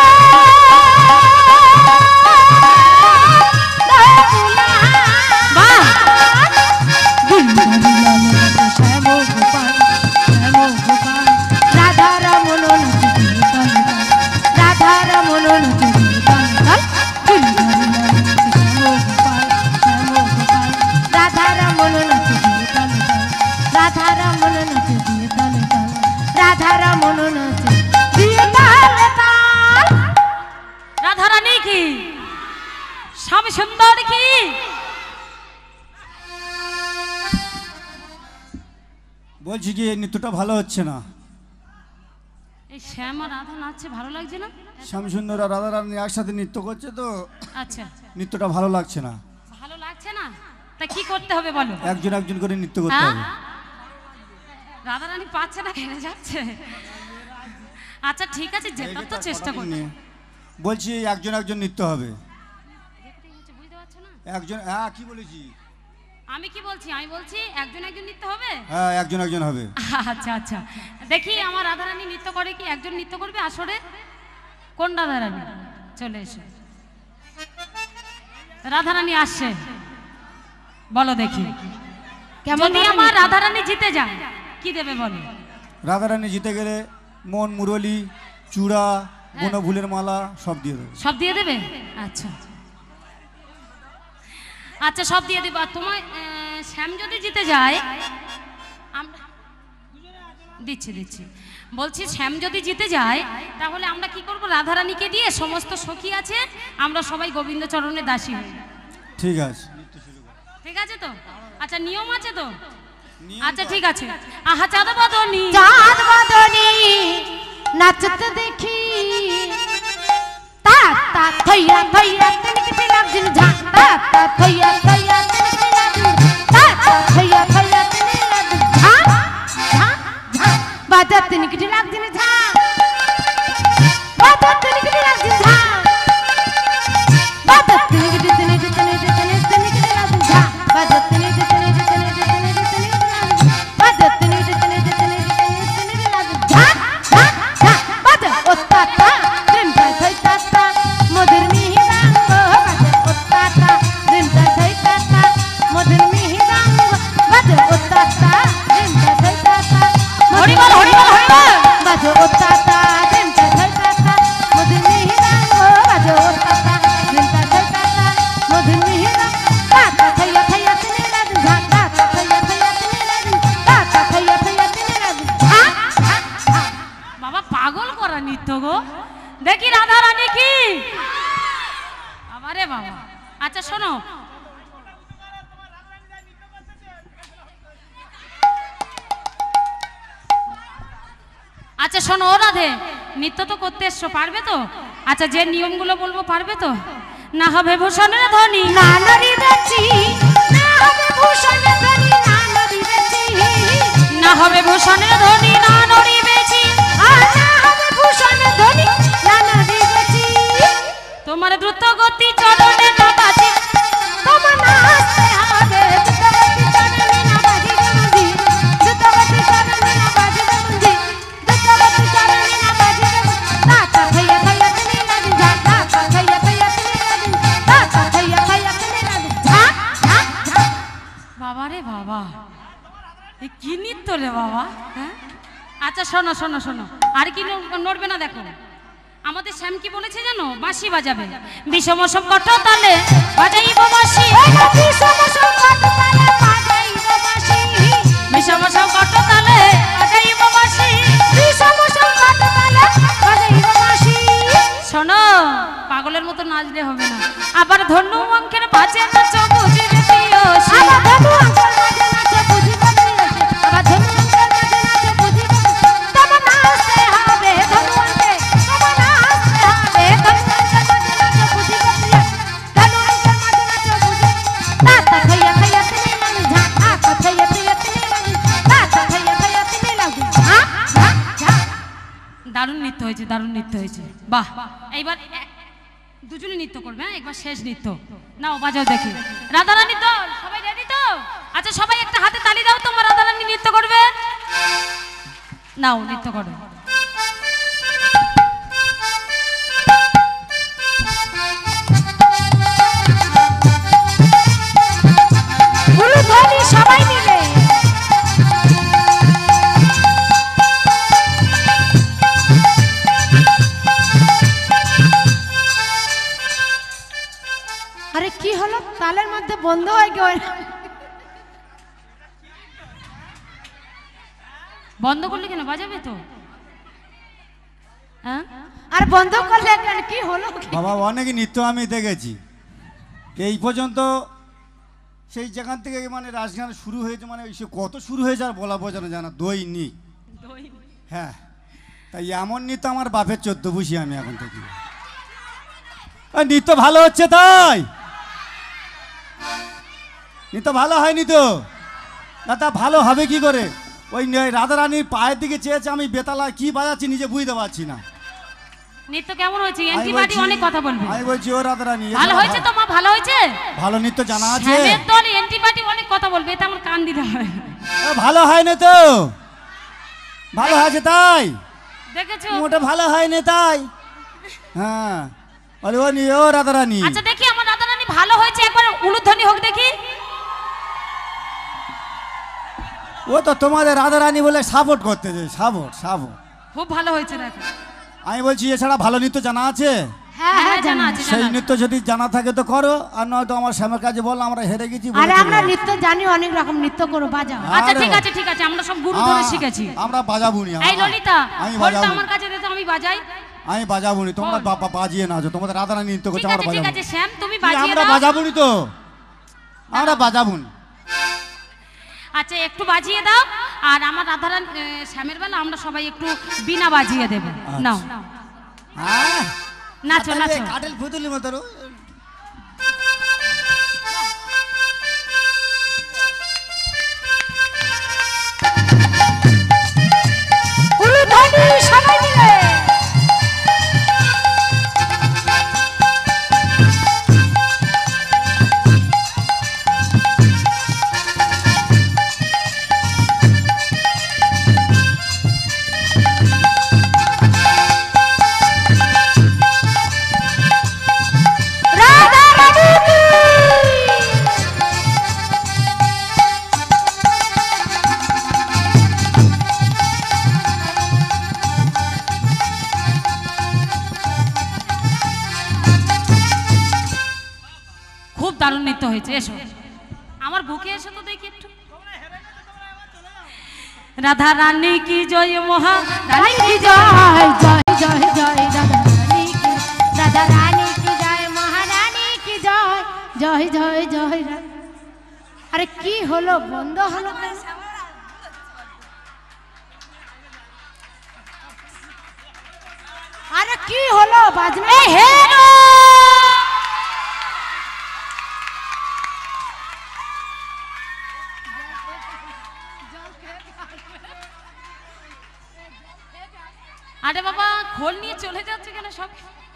রাধা রানী কি শ্যাম সুন্দর কি বলছি কি এই নৃত্যটা ভালো হচ্ছে না এই শ্যাম আর রাধা নাচছে ভালো লাগছে না শ্যাম সুন্দর আর রাধা রানী একসাথে নৃত্য করছে তো আচ্ছা নৃত্যটা ভালো লাগছে না ভালো লাগছে না তা কি করতে হবে বলো একজন একজন করে নৃত্য করতে হবে রাধা রানী পাচ্ছে না কেন যাচ্ছে আচ্ছা ঠিক আছে যেটা তো চেষ্টা করছি বলছি একজন একজন নৃত্য হবে বুঝতে পারছো না একজন হ্যাঁ কি বলেছি আমি কি বলছি আমি বলছি একজন একজন নৃত্য হবে হ্যাঁ একজন একজন হবে আচ্ছা আচ্ছা দেখি আমার রাধা রানী নৃত্য করে কি একজন নৃত্য করবে আসরে কোন রাধা রানী চলে এসো রাধা রানী আসছে বলো দেখি যদি আমার রাধা রানী জিতে যায় কি দেবে বলো রাধা রানী জিতে গেলে মন মুরলি চূড়া বনফুলের মালা সব দিয়ে দেবে সব দিয়ে দেবে আচ্ছা আচ্ছা সব দিয়ে দেবো আর তোমার শ্যাম যদি জিতে যায় আমরা দিচ্ছি দিচ্ছি বলছি শ্যাম যদি জিতে যায় তাহলে আমরা কি করব রাধারানীকে দিয়ে সমস্ত সখী আছে আমরা সবাই গোবিন্দ চরণে দাসী হই ঠিক আছে ঠিক আছে তো আচ্ছা নিয়ম আছে তো আচ্ছা ঠিক আছে আহা চাঁদ বদনী নাচতে দেখি তা থইয়া থইয়া তিনকিটি লাগছিল ঝা তা তা থইয়া থইয়া তিনকিটি লাগছিল তা তা থইয়া থইয়া তিনকিটি লাগছিল ঝা ঝা ঝা বাজা তিনকিটি লাগছিল ঝা বাজা তিনকিটি লাগছিল ঝা বাজা তিনকিটি তিনকিটি তিনকিটি তিনকিটি লাগছিল ঝা বাজা তিনকিটি তিনকিটি তিনকিটি তিনকিটি লাগছিল বাজা তিনকিটি তিনকিটি তিনকিটি তিনকিটি লাগছিল ঝা ঝা ঝা বাজা ওত্তাতা রিমটা থইতাতা মধুর মিহিদাঙ্গ বাজা ওত্তাতা রিমটা থইতাতা মধুর মিহিদাঙ্গ বাজা ওত্তাতা রিমটা থইতাতা হরি বল হরি বল হরি বল বাজা ওত্তাতা রিমটা থইতাতা মধুর মিহিদাঙ্গ বাজা ওত্তাতা রিমটা থইতাতা মধুর মিহিদাঙ্গ তাতা থইয়া থইয়া তিনে লাগি ঝা তাতা থইয়া থইয়া তিনে লাগি তাতা থইয়া থইয়া তিনে লাগি ঝা ঝা ঝা বাবা পাগল করা নৃত্য গো দেখি রাধা রানী কি আবারে বাবা আচ্ছা শোনো আচ্ছা শোনো ও রাধে নৃত্য তো করতে এসছো পারবে তো আচ্ছা যে নিয়মগুলো বলবো পারবে তো না হবে ভূষণের ধ্বনি না নড়িবেছি না হবে ভূষণের ধ্বনি না নড়িবেছি না হবে ভূষণের ধ্বনি না নড়িবেছি আর না হবে ভূষণের ধ্বনি না নড়িবেছি তোমার দ্রুত গতি চরণে না বাজে তোমার নাচতে হবে দ্রুতগতি চরণে না বাজিবে মুঞ্জি দ্রুতগতি চরণে না বাজিবে মুঞ্জি দ্রুতগতি চরণে না বাজিবে তাতা থইয়া থইয়া তিনে লাগি ঝা তাতা থইয়া থইয়া তিনে লাগি তাতা থইয়া থইয়া তিনে লাগি ঝা ঝা ঝা বাবা রে বাবা এ কি নৃত্য রে বাবা হ্যাঁ আচ্ছা শোনো শোনো শোনো আর কি নড়বে না দেখো আমাদের শ্যাম কি বলেছে জানো বাঁশি বাজাবে বিষম সংকট তালে বাজাইব বাঁশি বিষম সংকট তালে বাজাইব বাঁশি বিষম সংকট তালে বাজাইব বাঁশি বিষম সংকট তালে বাজাইব বাঁশি শোনো পাগলের মতো নাচলে হবে না আবার ধনু অঙ্কের বাজে নাচ বুঝিবে প্রিয়সী আবার ধনু অঙ্কের মাঝে নাচে বুঝিবে প্রিয়সী আবার ধনু অঙ্কের মাঝে নাচে বুঝিবে তোমার নাচতে হবে ধনু অঙ্কে তোমার নাচতে হবে ধনু অঙ্কের মাঝে নাচে বুঝিবে প্রিয়সী ধনু অঙ্কের মাঝে নাচে বুঝিবে তাতা থইয়া থইয়া তিনে লাগি ঝা তাতা থইয়া থইয়া তিনে লাগি তাতা থইয়া থইয়া তিনে লাগি ঝা ঝা ঝা দারুণ নৃত্য হয়েছে দারুণ নৃত্য হয়েছে বাহ এইবার দুজনে নৃত্য করবে হ্যাঁ একবার শেষ নৃত্য নাও বাজাও দেখি রাধারানী দল সবাই রেডি তো আচ্ছা সবাই একটা হাতে তালি দাও তোমার রাধারানী নৃত্য করবে নাও নৃত্য করো উলুধ্বনি সবাই মিলে আরে কি হলো তালের মধ্যে বন্ধ হয়ে গেল বন্ধ করলে কেন বাজাবে তো হ্যাঁ আর বন্ধ করলে কেন কি হলো বাবা অনেক নৃত্য আমি দেখেছি এই পর্যন্ত সেই যেখান থেকে মানে রাসগান শুরু হয়েছে মানে সে কত শুরু হয়েছে আর বলা বোঝানো জানা দৈনিক হ্যাঁ তাই এমন নৃত্য আমার বাপের 14 বুঝি আমি এখন থেকে নৃত্য ভালো হচ্ছে তাই নৃত্য ভালো হয়নি তো না তা ভালো হবে কি করে ওই রাধারানীর পায়ের দিকে চেয়েছে আমি বেতালা কি বাজাচ্ছি নিজে বুঝতে পারছি না নৃত্য কেমন হয়েছে অ্যান্টিবায়োটি অনেক কথা বলবে আমি বলছি ও রাধারানী ভালো হয়েছে তো মা ভালো হয়েছে ভালো নৃত্য জানা আছে শ্যামের দল অ্যান্টিবায়োটি অনেক কথা বলবে এটা আমার কান দিতে হবে ভালো হয় না তো ভালো হয়েছে তাই দেখেছো ওটা ভালো হয় না তাই হ্যাঁ আরে ও রাধারানী আচ্ছা দেখি আমার রাধারানী ভালো হয়েছে একবার উলুধ্বনি হোক দেখি ও তো তোমাদের রাধারানী বলে সাপোর্ট করতেছে সাপোর্ট খুব ভালো হয়েছে দেখো আমি বলছি এছাড়া ভালো নৃত্য জানা আছে হ্যাঁ হ্যাঁ জানা আছে সেই নৃত্য যদি জানা থাকে তো করো আর নয়তো আমার শ্যামের কাছে বল আমরা হেরে গেছি বলে আরে চলে আমরা যাবো। নৃত্য জানি অনেক রকম নৃত্য করো বাজাও আচ্ছা আরে ঠিক আছে আমরা সব গুরু ধরে শিখেছি আমরা বাজাবুনি এই ললিতা আমি বলটা বাজাবো আমার কাছে দে তো আমি বাজাই আমি বাজাবুনি তোমরা বাবা বাজিয়ে নাচো তোমাদের রাধারানী নৃত্য করছে আমরা ঠিক বাজাবো আছে শ্যাম তুমি বাজিয়ে আমরা দাও বাজাবুনি তো আমরা বাজাবুনি আচ্ছা একটু বাজিয়ে দাও আর আমার রাধারানী শ্যামের বেলা আমরা সবাই একটু বিনা বাজিয়ে দেব নাও হ্যাঁ নাচো নাচো কাটেল ফুতুলি মতো সবাই মিলে দারুণ নৃত্য হয়েছে। এসো আমার বুকে এসো তো দেখি একটু। রাধা রানী কি জয়, মহা রানী কি জয়, জয় জয় জয় রাধা রানী কি জয়, মহারানী কি জয়, জয় জয় জয়। আরে কি হলো, বন্ধ হলো কেন? আরে কি হলো, বাজনা হে আরে বাবা খোল নিয়ে চলে যাচ্ছে কেন সব?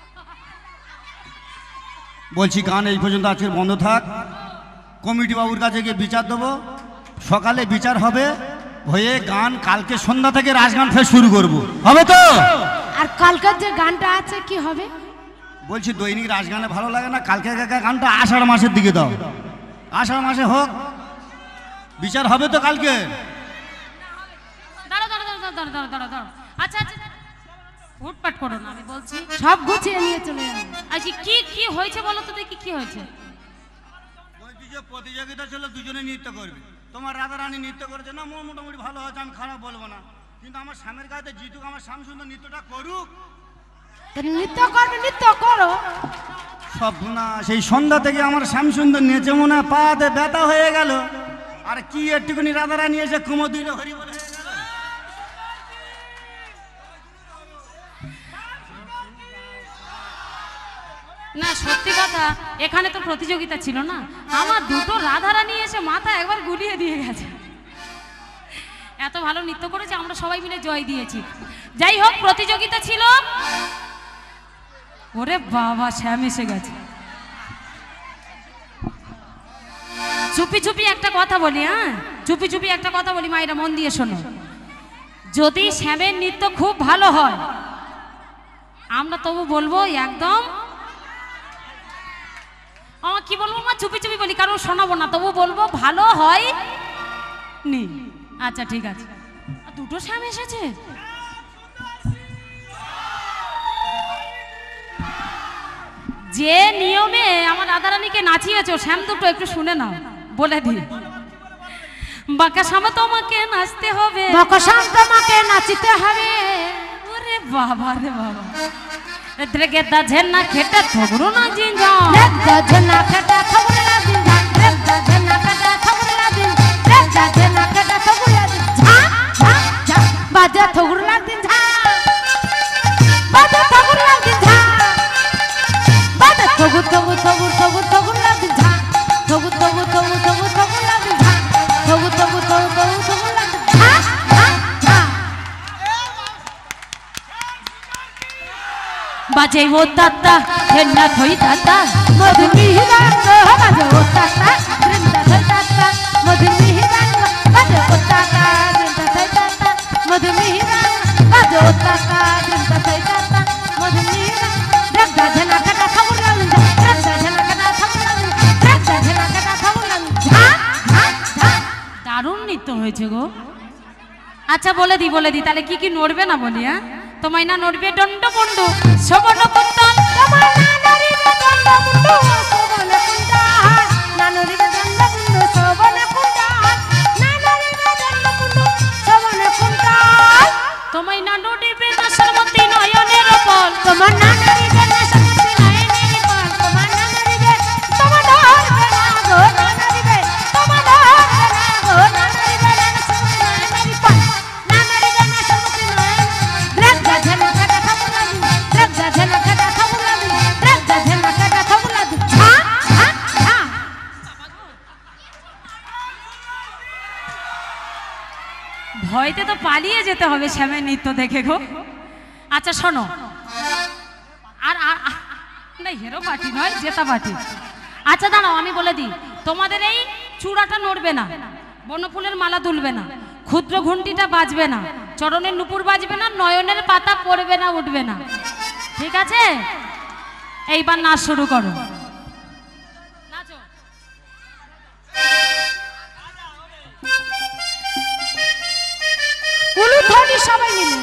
বলছি গান এই পর্যন্ত আজকে বন্ধ থাক। কমিটি বাবুর কাছে গিয়ে বিচার দেবো, সকালে বিচার হবে হয়ে গান কালকে সন্ধ্যা থেকে রাজগান ফের শুরু করব, হবে তো? আর কালকের যে গানটা আছে কি হবে? বলছি দৈনিক রাজগানে ভালো লাগে না, কালকে গানটা আষাঢ় মাসের দিকে দাও, আষাঢ় মাসে হোক, বিচার হবে তো কালকে। দাঁড়াও দাঁড়াও দাঁড়াও দাঁড়াও দাঁড়াও দাঁড়াও। আচ্ছা আচ্ছা ফুটপাট করো না, আমি বলছি সব গুছিয়ে নিয়ে চলে যাবে। আচ্ছা কি কি হয়েছে বলো তো দেখি, কি হয়েছে? প্রতিযোগিতা ছিল, দুজনে নৃত্য করবে। তোমার রাধা রানী নৃত্য করেছে না, মোটামুটি ভালো হয়েছে, আমি খারাপ বলবো না। কিন্তু আমার স্বামীর কাছে জিতুক, আমার স্বামী সুন্দর নৃত্যটা করুক। নৃত্য করবে, নৃত্য করো। সব না, সেই সন্ধ্যা থেকে আমার স্বামী সুন্দর নেচে মনে পাতে ব্যথা হয়ে গেল। আর কি একটুখানি রাধা রানী এসে কুমো দিল, হরি বলে না সত্যি কথা, এখানে তো প্রতিযোগিতা ছিল না, আমার দুটো রাধারানী এসে মাথা একবার গুলিয়ে দিয়ে গেছে। এত ভালো নৃত্য করেছে, আমরা সবাই মিলে জয় দিয়েছি। যাই হোক, প্রতিযোগিতা ছিল। ওরে বাবা, শ্যাম এসে গেছে। চুপি চুপি একটা কথা বলি, হ্যাঁ চুপি চুপি একটা কথা বলি, মায়েরা মন দিয়ে শোনো। যদি শ্যামের নৃত্য খুব ভালো হয়, আমরা তবু বলবো একদম কি বলবো মা, চুপি চুপি বলি, কারণ শোনাবো না, তবু বলবো ভালো হয় নি। আচ্ছা ঠিক আছে। দুটো শ্যাম এসেছে, যে নিয়মে আমার রাধারানীকে নাচিয়েছো, শ্যাম দুটো একটু শুনে নাও, বলে দি। বাঁকা শ্যাম তোমাকে নাচতে হবে, বাঁকা শ্যাম তোমাকে নাচতে হবে। ওরে বাবা রে বাবা, দ্রেগেদা ঝেন্না খেটে থগরু না জিঞ্জা, দ্রেগেদা ঝেন্না খেটে থগরু না জিঞ্জা, দ্রেগেদা ঝেন্না খেটে থগরু না জিঞ্জা, দ্রেগেদা ঝেন্না খেটে থগরু না জিঞ্জা, ঝা ঝা বাজে থগরু না জিঞ্জা, বাজে থগরু না জিঞ্জা, বাজে থগু থগু থগু থগু থগু না জিঞ্জা, থগু থগু থগু থগু থগু না জিঞ্জা, থগু থগু থগু থগু থগু না জিঞ্জা, ঝা ঝা। বাজে ও তাতা ঝেন্না থই তাতা, মধুমিহি রঙ্গ বাজে ও তাতা, বৃন্দা থই তাতা, মধুমিহি রঙ্গ বাজে ও তাতা, বৃন্দা থই তাতা, মধুমিহি রঙ্গ বাজে ও তাতা, বৃন্দা থই তাতা, মধুমিহি রঙ্গ। দ্রেগেদা ঝেন্না খেটে থগরু না জিঞ্জা, দ্রেগেদা ঝেন্না খেটে থগরু না জিঞ্জা, দ্রেগেদা ঝেন্না খেটে থগরু না জিঞ্জা, ঝা ঝা ঝা। দারুণ নৃত্য হয়েছে গো। আচ্ছা বলে দি তাহলে কি কি নড়বে না বলি, হ্যাঁ তোমায় না নড়বে দণ্ড মুন্ডু শোভন কুন্তল, তোমার না নড়িবে দণ্ড মুন্ডু শোভন কুন্তল, না নড়িবে দণ্ড মুন্ডু শোভন কুন্তল, না নড়িবে দণ্ড মুন্ডু শোভন কুন্তল, তোমায় না নড়িবে না সরমতি নয়নের পল, তোমার না নড়িবে না সরমতি নয়নের পল, তোমার না নড়িবে, তোমার নড়বে না গো, না নড়িবে, তোমার নড়বে না গো, না নড়িবে না সরমতি নয়নের পল, না নড়িবে না সরমতি নয়নের। দ্রেগেদা ঝেন্না খেটে থগরু না জিঞ্জা, দ্রেগেদা ঝেন্না খেটে থগরু না জিঞ্জা, আমাদেরকে তো পালিয়ে যেতে হবে শ্যামের নৃত্য দেখে গো। আচ্ছা শোনো, আর না হেরো পার্টি নয়, জেতা পার্টি। আচ্ছা দাঁড়াও আমি বলে দিই, তোমাদের এই চূড়াটা নড়বে না, বনফুলের মালা দুলবে না, ক্ষুদ্র ঘণ্টিটা বাজবে না, চরণের নুপুর বাজবে না, নয়নের পাতা পড়বে না, উঠবে না, ঠিক আছে? এইবার নাচ শুরু করো। নাচো। উলুধ্বনি সবাই মিলে।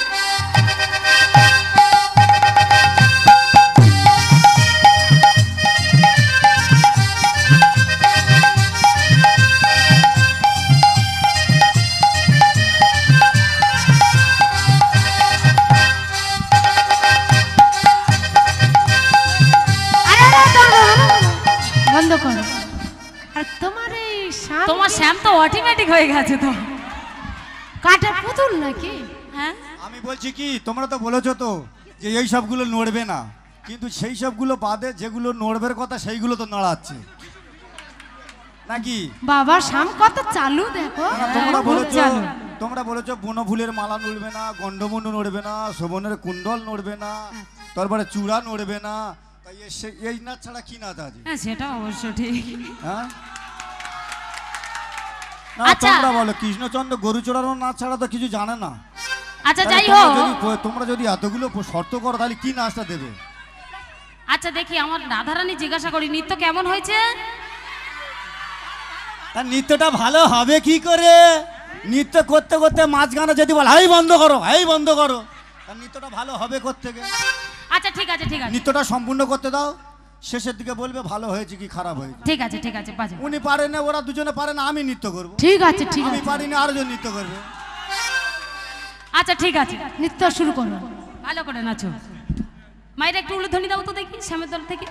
বন্ধ করো। আর তোমার এই তোমার শ্যাম তো অটোমেটিক হয়ে গেছে তো, কাঠের পুতুল নাকি? হ্যাঁ আমি বলছি কি, তোমরা তো বলেছো তো যে এই সবগুলো নড়বে না, কিন্তু সেই সবগুলো বাদে যেগুলো নড়বের কথা সেইগুলো তো নড়াচ্ছে নাকি? বাবা শ্যাম কত চালু দেখো। তোমরা বলেছো বনফুলের মালা নড়বে না, গন্ডমুন্ড নড়বে না, শোভনের কুণ্ডল নড়বে না, তারপরে চূড়া নড়বে না। তাই এই নাচ ছাড়া কি নাচ আছে? হ্যাঁ সেটা অবশ্য ঠিক। হ্যাঁ না, আচ্ছা। তোমরা বলো কৃষ্ণচন্দ্র গরু চড়ানোর নাচ ছাড়া তো কিছু জানে না। আচ্ছা যাই হোক, তোমরা যদি এতগুলো শর্ত করো তাহলে কি নাচটা দেবে? আচ্ছা দেখি আমার রাধারানী জিজ্ঞাসা করি, নৃত্য কেমন হয়েছে? তার নৃত্যটা ভালো হবে কি করে? নৃত্য করতে করতে মাঝখানে যদি বল হাই বন্ধ করো, হাই বন্ধ করো, তার নৃত্যটা ভালো হবে কোত্থেকে? আচ্ছা ঠিক আছে ঠিক আছে নৃত্যটা সম্পূর্ণ করতে দাও, শেষের দিকে বলবে ভালো হয়েছে কি খারাপ হয়েছে। ঠিক আছে ঠিক আছে বাজে। উনি পারে না, ওরা দুজনে পারে না, আমি নৃত্য করবো। ঠিক আছে ঠিক আমি আছে, পারি না, আরো জন নৃত্য করবে। আচ্ছা ঠিক আছে, নৃত্য শুরু করো। ভালো করে নাচো। মায়ের একটু উলুধ্বনি দাও তো দেখি শ্যামের দল থেকে।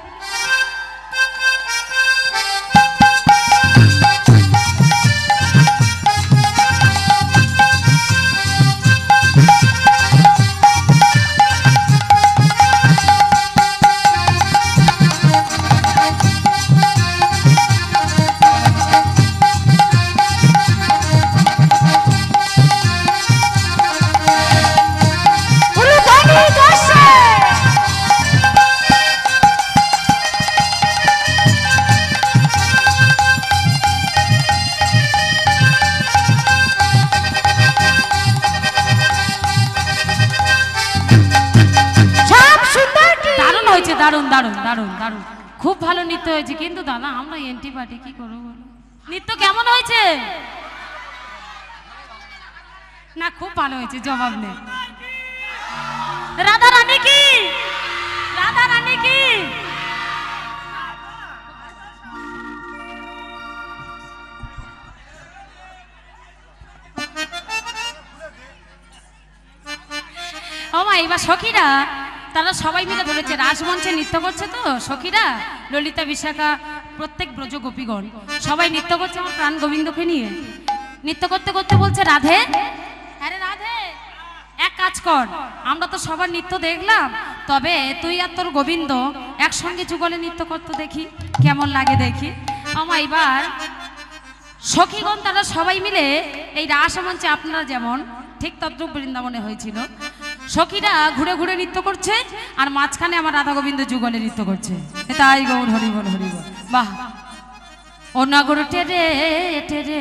দারুণ দারুণ দারুণ দারুণ, খুব ভালো নৃত্য হয়েছে। কিন্তু দাদা আমরা এন্টি পার্টি কি করবো বলো? নৃত্য কেমন হয়েছে? না খুব ভালো হয়েছে, জবাব নেই। রাধা রানী কি, রাধা রানী কি? ও মা, এবার সখীরা তারা সবাই মিলে ধরেছে, রাজমঞ্চে নৃত্য করছে তো সখীরা, ললিতা বিশাখা প্রত্যেক ব্রজ গোপীগণ সবাই নৃত্য করছে আমার প্রাণ গোবিন্দকে নিয়ে। নৃত্য করতে করতে বলছে রাধে, আরে রাধে এক কাজ কর, আমরা তো সবার নৃত্য দেখলাম, তবে তুই আর তোর গোবিন্দ একসঙ্গে যুগলে নৃত্য করতে দেখি কেমন লাগে দেখি। আমার এবার সখীগণ তারা সবাই মিলে এই রাসমঞ্চে আপনারা যেমন ঠিক তদ্রূপ বৃন্দাবনে হয়েছিল, সখীরা ঘুরে ঘুরে নৃত্য করছে আর মাঝখানে আমার রাধা গোবিন্দ যুগলে নৃত্য করছে। তাই গৌর হরিবল হরিবল। বাহ, ও নগর টেরে টেরে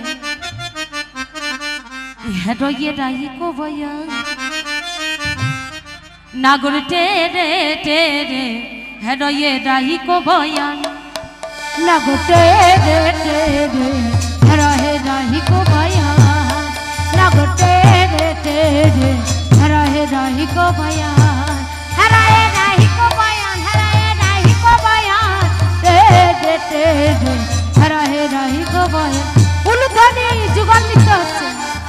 হেডয়ে রাই কো বয়া, নগর টেরে টেরে হেডয়ে রাই কো বয়া, নগর টেরে টেরে রহে রাহি কো বয়া, নগর টেরে টেরে রহে রাহি কো বয়া, রহে রাহি কো বয়া, রহে রাহি কো বয়া, টেরে টেরে রহে রাহি কো বয়া। উলুধ্বনি যুগল নৃত্য হচ্ছে।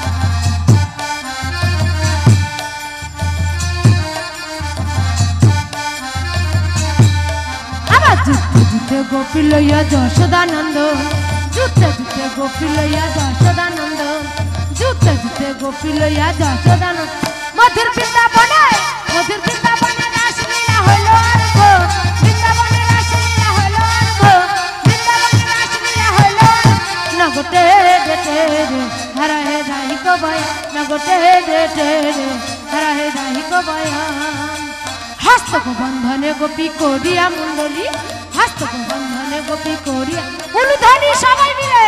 আবার যুদ্ধে যুদ্ধে গোপী লইয়া যশোদানন্দ, যুদ্ধে যুদ্ধে গোপী লইয়া যশোদানন্দ, যুদ্ধে যুদ্ধে গোপী লইয়া যশোদানন্দ, মধুর বৃন্দাবনে, মধুর বৃন্দাবনে রাসলীলা হলো আরম্ভ, বৃন্দাবনে রাসলীলা হলো আরম্ভ, বৃন্দাবনে রাসলীলা হলো। নগর টেরে টেরে হরে রাই को बयान न गोटे डेटे रे रहे नहीं को बयान हस्त को बंधने गोपी कोरिया मुंडली हस्त को बंधने गोपी कोरिया उलुधनी सबाई मिले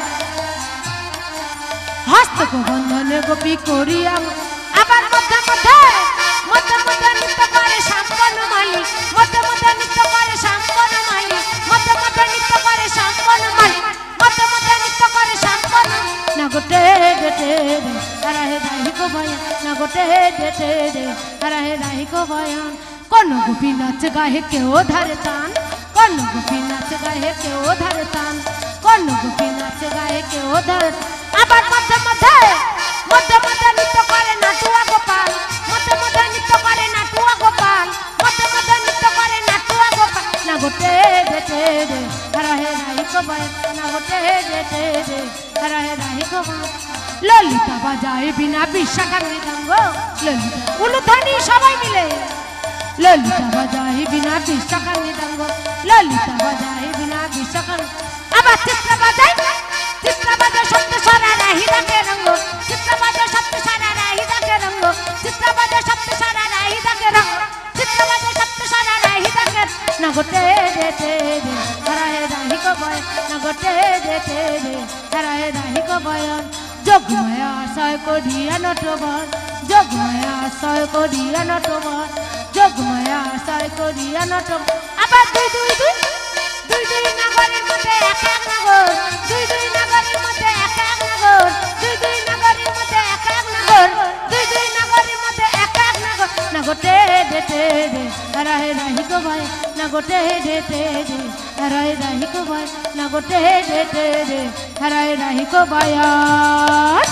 हस्त को बंधने गोपी कोरिया আবার মধ্যে মধ্যে মধ্যে মধ্যে নৃত্য করে শাম্পন মালিক মধ্যে মধ্যে নৃত্য করে শাম্পন মালিক মধ্যে মধ্যে নৃত্য করে শাম্পন মালিক মধ্যে মধ্যে নৃত্য করে শাম্পন না গোটে ডেটে রে রাহে রাহি কো বয়ান না গোটে ডেটে রে রাহে রাহি কো বয়ান কোন গোপী নাচ গাহে কেউ ধরে টান কোন গোপী নাচ গাহে কেউ ধরে টান কোন গোপী নাচ গাহে কেউ ধরে আবার মধ্যে মধ্যে মধ্যে মধ্যে নৃত্য করে নাটুয়া গোপাল মধ্যে মধ্যে নৃত্য করে নাটুয়া গোপাল মধ্যে মধ্যে নৃত্য করে নাটুয়া গোপাল না গোটে ডেটে রে রাহে রাহি কো বয়ান না গোটে ডেটে রে রাহে রাহি কো বয়ান ললিতা বাজায় বিনা বিশাখা মৃদঙ্গ ললিতা উলুধ্বনি সবাই মিলে ললিতা বাজায় বিনা বিশাখা মৃদঙ্গ ললিতা বাজায় বিনা বিশাখা আবার চিত্র বাজায় সপ্ত সারা রাহি দাকে রঙ্গ চিত্র বাজায় সপ্ত সারা রাহি দাকে রঙ্গ চিত্র বাজায় সপ্ত সারা রাহি দাকে রঙ্গ চিত্র বাজায় সপ্ত সারা রাহি দাকে না গোটে ডেটে রে রাহে রাহি কো বয়ান না গোটে ডেটে রে রাহে রাহি কো বয়ান যোগমায়া আশয় করিয়া নটবর যোগমায়া আশয় করিয়া নটবর যোগমায়া আশয় করিয়া নটবর আবার দুই দুই দুই দুই দুই নগরের মধ্যে এক এক নগর দুই দুই নগরের মধ্যে এক এক নগর দুই দুই নগরের মধ্যে এক এক নগর দুই দুই নগরের মধ্যে এক এক নগর না গোটে ডেটে রে রাহে রাহি কো বয়ান না গোটে ডেটে রে রাহে রাহি কো বয়ান না গোটে ডেটে রে রাহে রাহি কো বয়ান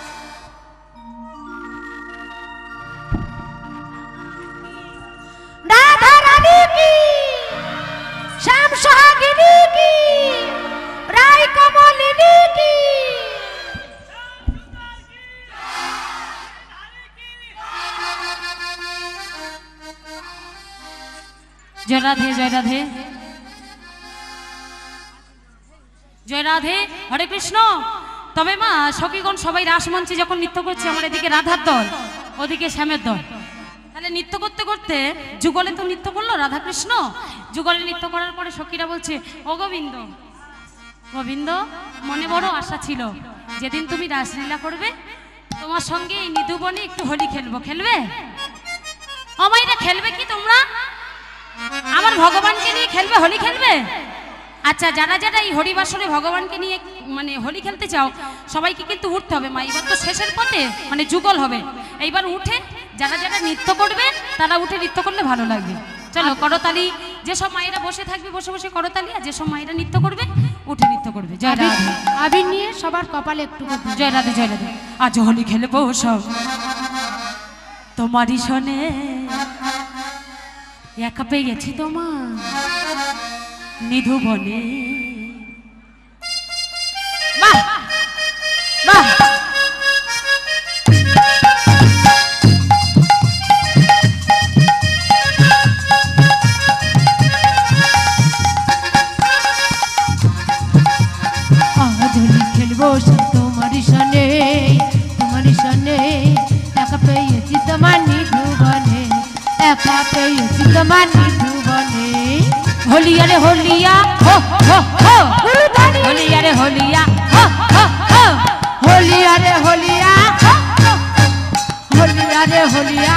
রাধা রানী কি শ্যাম সোহাগিনী কি রায় কমলিনী কি জয় রাধে জয় রাধে জয় রাধে হরে কৃষ্ণ। তবে মা সখীগণ সবাই রাসমঞ্চে যখন নৃত্য করছে আমার এদিকে রাধার দল ওদিকে শ্যামের দল তাহলে নৃত্য করতে করতে যুগলে তো নৃত্য করলো রাধাকৃষ্ণ যুগলে নৃত্য করার পরে সখীরা বলছে ও গোবিন্দ গোবিন্দ মনে বড় আশা ছিল যেদিন তুমি রাসলীলা করবে তোমার সঙ্গে এই নিধুবনে একটু হোলি খেলবো খেলবে আমাইরা খেলবে কি তোমরা আমার ভগবানকে নিয়ে খেলবে হোলি খেলবে আচ্ছা যারা যারা এই হরিবাসরে ভগবানকে নিয়ে মানে হোলি খেলতে চাও সবাইকে কিন্তু উঠতে হবে মা এবার তো শেষের পথে মানে যুগল হবে এইবার উঠে যারা যারা নৃত্য করবে তারা উঠে নৃত্য করলে ভালো লাগবে চলো করতালি যেসব মায়েরা বসে থাকবে বসে বসে করতালি আর যেসব মায়েরা নৃত্য করবে উঠে নৃত্য করবে জয় রাধে আবির নিয়ে সবার কপালে একটু জয় রাধে জয় রাধে আজ হোলি খেলবো সব তোমারই শোনে একা পেয়ে গেছি তোমার নিধুবনে বাহ বাহ খেলবো তোমারই সনে একা পেয়েছি তোমার নিধুবনে একা পেয়েছি তোমার নিধুবনে হোলিয়া রে হোলিয়া হো হো হো হোলিয়া রে হোলিয়া হো হো হো হোলিয়া রে হোলিয়া হোলিয়া রে হোলিয়া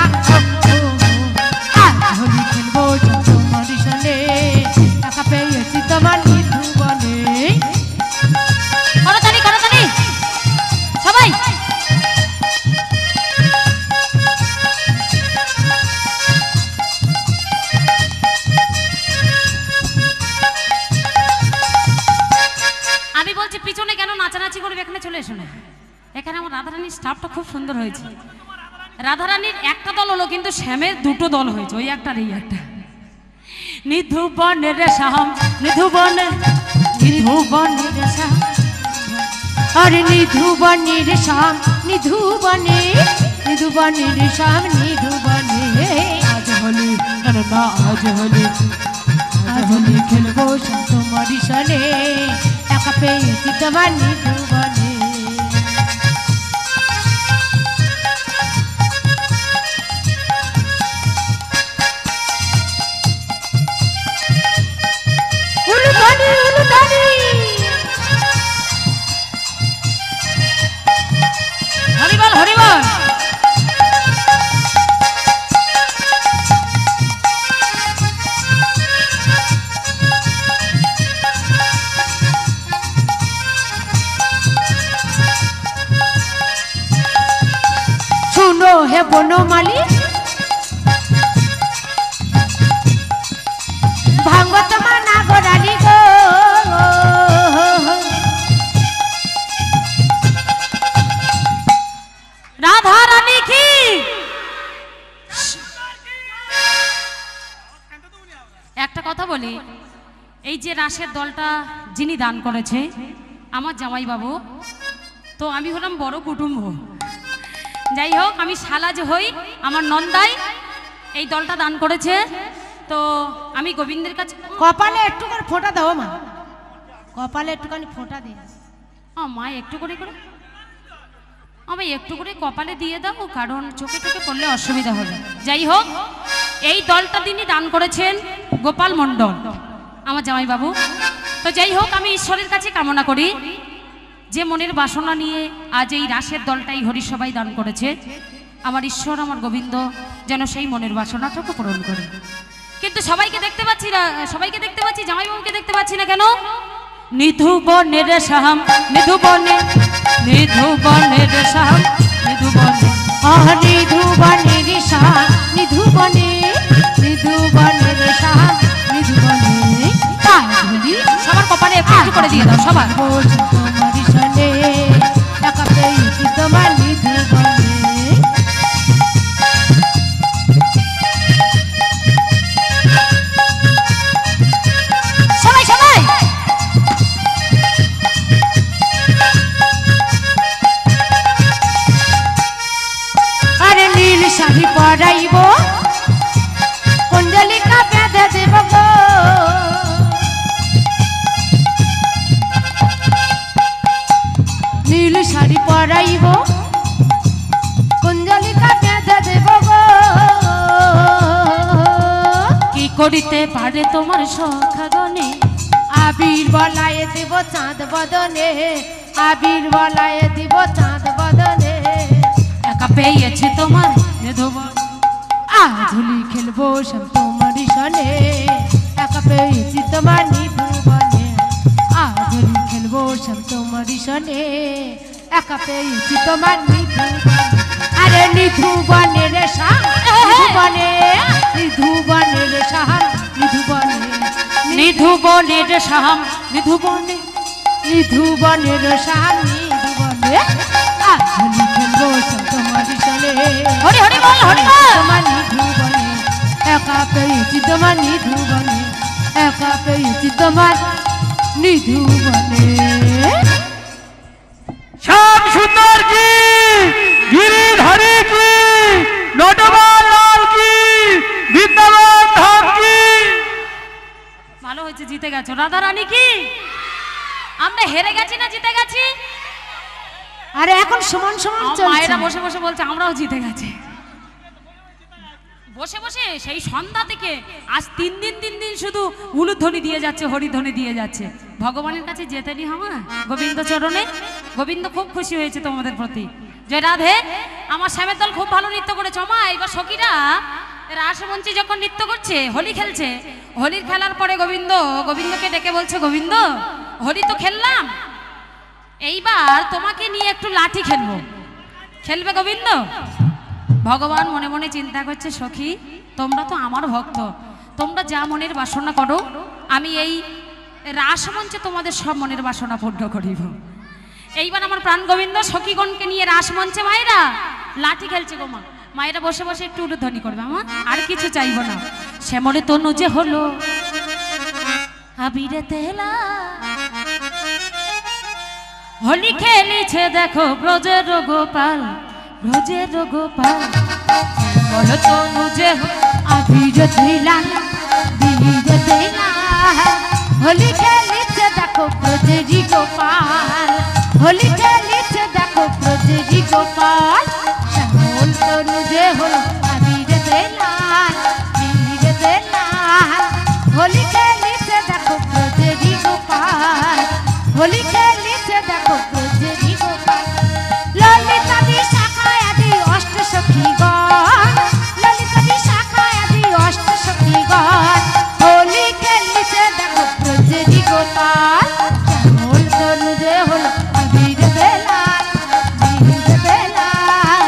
হোলি খেলবো তোমারই সনে একা পেয়েছি তোমার নিধুবনে করতালি করতালি সবাই আমি বলছি পিছনে কেন নাচানাচি করবে এখানে চলে এসো না এখানে আমার রাধারানীর স্টাফটা খুব সুন্দর হয়েছে রাধারানীর একটা দল হলো কিন্তু শ্যামের দুটো দল হয়েছে ওই একটা এই একটা নিধুবনের শাম নিধুবনের শাম আরে নিধুবনের শাম নিধুবনে শাম নিধুবনে আজ হোলি না আজ হোলি হোলি খেলবো তোমারই সনে একা পেয়েছি তোমার নিধুবনে হে বনমালী ভাঙ্গ তোমার নাগরালি গো রাধা রানী কি একটা কথা বলি, এই যে রাসের দলটা যিনি দান করেছে আমার জামাই বাবু, তো আমি হলাম বড় কুটুম্ব। যাই হোক, আমি শালা যে হই, আমার নন্দাই এই দলটা দান করেছে। তো আমি গোবিন্দের কাছে কপালে একটু করে ফোঁটা দাও মা, কপালে একটুখানি ফোঁটা দে। মা একটু করে করে আমি একটু করে কপালে দিয়ে দাও, কারণ চোখে টোকে পড়লে অসুবিধা হবে। যাই হোক, এই দলটা তিনি দান করেছেন গোপাল মণ্ডল আমার জামাই বাবু। তো যাই হোক, আমি ঈশ্বরের কাছে কামনা করি যে মনের বাসনা নিয়ে আজ এই রাসের দলটাই হরিসভায় দান করেছে, আমার ঈশ্বর আমার গোবিন্দ যেন সেই মনের বাসনাটাকে পূরণ করে। কিন্তু সবাইকে দেখতে পাচ্ছি না, সবাইকে দেখতে পাচ্ছি, জামাইবাবুকে দেখতে পাচ্ছি না কেন? নিধু বনের সাহাম নিধু বনে, নিধু বনের সাহাম নিধু বনে, নিধু বনের সাহা নিধু বনে, নিধু বনের সাহা নিধু বনে। সবার কপালে একটু একটু করে দিয়ে দাও সবার। তোমারি সনে একা পেয়েছি তোমার নিধু বনে। সবাই সবাই আরে নীল শাড়ি পরাইব কুঞ্জলিকা বেঁধে দেব গো, নীল শাড়ি পরাইব কুঞ্জলিকা বেঁধে দেব গো। কি করিতে পারে তোমার সখাগণে, আবির বলায় দেব চাঁদ বদনে, আবির বলায় দিব চাঁদ বদনে। একা পেয়েছে তোমার নিধু বনে। আধুলি খেলবো সব তোমারই সনে, একা পেয়েছি তোমার নিধু বনে। আধুলি খেলবো সব তোমারই সনে, একা পেয়েছি তোমার নিধু বনে। আরে নিধু বনে রে শাহ নিধু বনে, নিধু বনে রে শাহ নিধু বনে, নিধু বনের সাহাম নিধু বনে, নিধু বনে রে শাহ নিধু বনে। আধুলি খেলবো সব তোমারই সনে, হরি হরি বল হরি বল। তোমার নিধু বনে, একা পেয়েছি তোমার নিধু বনে, একা পেয়েছি তোমার নিধু বনে। শ্যাম সুন্দর কি, গিরিধারী কি, নটবর লাল কি, বৃন্দাবন ধাম কি। ভালো হয়েছে জিতে গেছো। রাধা রানী কি আমরা হেরে গেছি না জিতে গেছি? আরে এখন সমান সমান আমার চলছে। মায়েরা বসে বসে বলছে আমরাও জিতে গেছি। বসে বসে সেই সন্ধ্যা থেকে আজ তিন দিন শুধু উলুধ্বনি দিয়ে যাচ্ছে, হরিধ্বনি দিয়ে যাচ্ছে। ভগবানের কাছে যেতে নি হওয়া গোবিন্দ চরণে। গোবিন্দ খুব খুশি হয়েছে তোমাদের প্রতি। জয় রাধে। আমার শ্যামের দল খুব ভালো নৃত্য করেছে। মা এবার সখীরা রাসমঞ্চে যখন নৃত্য করছে, হোলি খেলছে, হোলির খেলার পরে গোবিন্দকে ডেকে বলছে, গোবিন্দ হোলি তো খেললাম, এইবার তোমাকে নিয়ে একটু লাঠি খেলবো, খেলবে গোবিন্দ? ভগবান মনে মনে চিন্তা করছে, সখী তোমরা তো আমার ভক্ত, তোমরা যা মনের বাসনা করো আমি এই রাসমঞ্চে তোমাদের সব মনের বাসনা পূর্ণ করিব। এইবার আমার প্রাণ গোবিন্দ সখীগণকে নিয়ে রাসমঞ্চে মায়েরা লাঠি খেলছে গো মা। মায়েরা বসে বসে একটু উলুধ্বনি করবে, আমার আর কিছু চাইবো না। শ্যামলে তনু যে হলো আবিরে তেলা, হোলি খেলিছে দেখো ব্রজের গোপাল, ব্রজের গোপাল। বলো তনু যে আবির দিলা বীর দিলা, হোলি খেলিছে দেখো ব্রজেরি গোপাল, হোলি খেলিছে দেখো ব্রজেরি গোপাল। শ্যামল তনু যে হলো আবির দিলা বীর দিলা, হোলি খেলিছে দেখো ব্রজেরি গোপাল, হোলি খেলিছে দেখো ব্রজেরি গোপাল। ললিতা বিশাখায় আদি অষ্ট সখীগণ, ললিতা বিশাখায় আদি অষ্ট সখীগণ, হোলি খেলিছে দেখো ব্রজেরি গোপাল। শ্যামল তনু যে হলো আবির বেলাল, বীর বেলাল,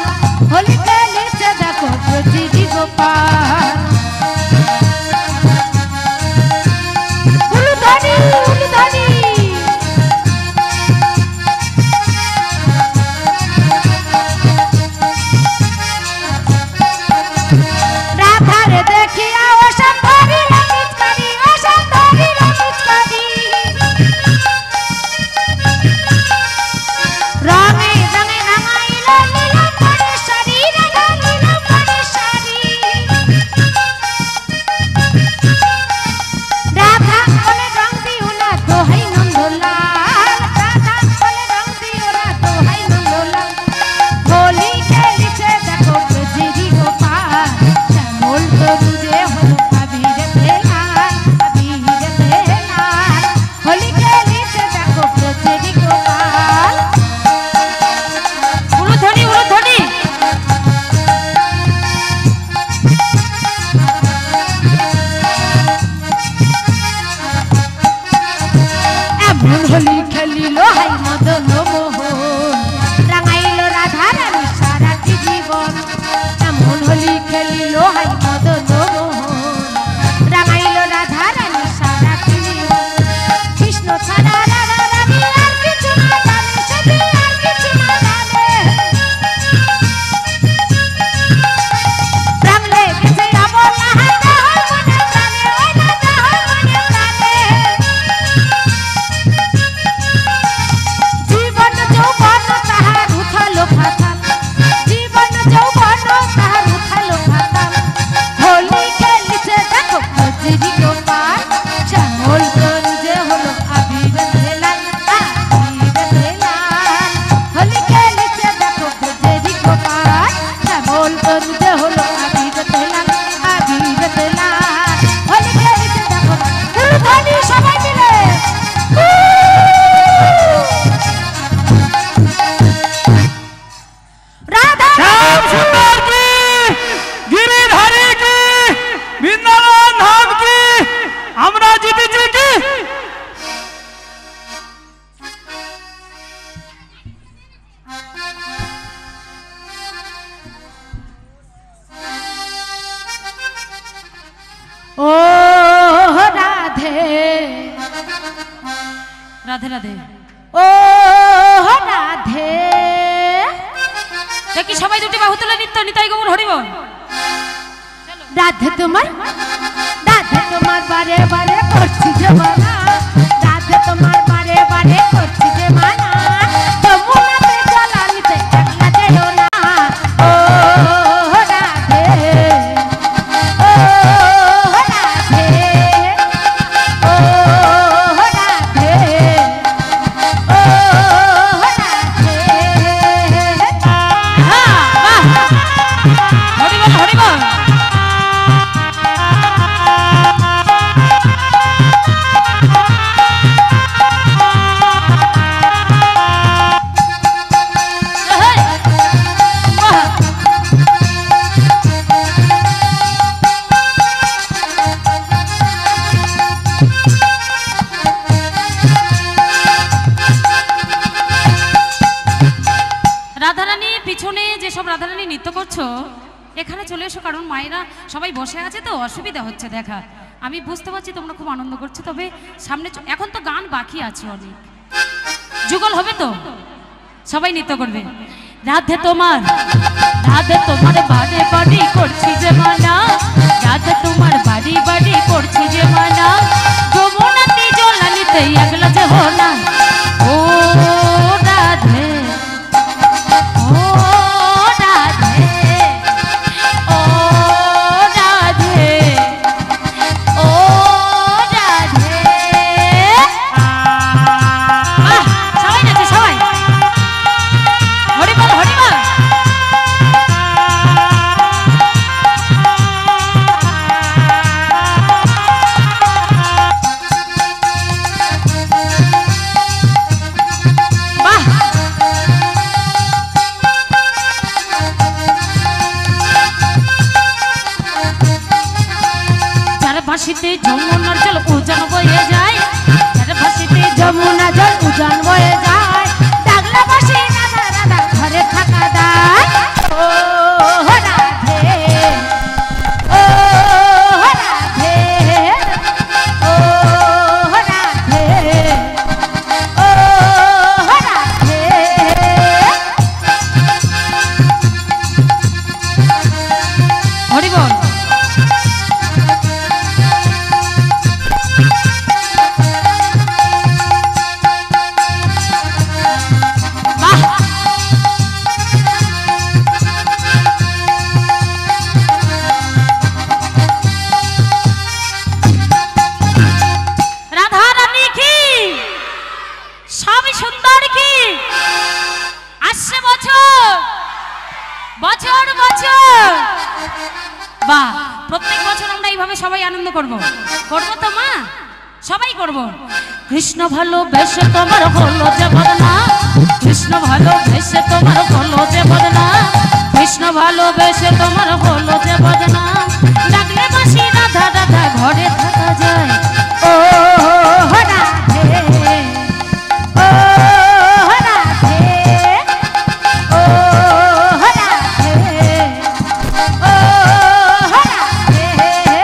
ও রাধে রাধে রাধে। ও রাধে। দেখি সবাই দুটি বাহু তুলে নিত্য নিতাই গৌর হরি বল। রাধে তোমার বারে বারে করছি যে মানা, রাধে তোমার বারে বারে করছি যে মানা, যমুনাতে জল আনিতে একলা যেও না। ও রাধে ও রাধে ও রাধে ও রাধে। হ্যাঁ, বাহ। হরি বল হরি বল। রাধারানীর পিছনে যেসব রাধারানী নৃত্য করছো এখানে চলে এসো, কারণ মায়েরা সবাই বসে আছে তো অসুবিধা হচ্ছে দেখা। আমি বুঝতে পারছি তোমরা খুব আনন্দ করছো, তবে সামনে এখন তো গান বাকি আছে অনেক, যুগল হবে তো সবাই নৃত্য করবে। রাধে তোমার বাড়ি বাড়ি করছি যে মানা, রাধে তোমার বাড়ি বাড়ি করছি যে মানা, যমুনাতে জল আনিতে একলা যে না। ও রাধে ও রাধে ও রাধে ও রাধে। সবাই নাচে সবাই, হরি বল হরি বল। ভাসিতে যমুনার জল উজান বয়ে যায়, ভাসিতে যমুনা জল উজান বয়ে যায়, ডাগলা বাসি রাধা রাধা ঘরে থাকা দায়। ও রাধে ও রাধে ও রাধে ও রাধে। হরি বল। বাহ, প্রত্যেক বছর আমরা এইভাবে সবাই আনন্দ করব তো মা, সবাই করব। কৃষ্ণ ভালোবেসে তোমার হলো যে বদনা, কৃষ্ণ ভালোবেসে তোমার হলো যে বদনা, কৃষ্ণ ভালোবেসে তোমার হলো যে বদনা, ডাকলে বাসি রাধা রাধা ঘরে থাকা যায়। ও রাধে ও রাধে ও রাধে ও রাধে।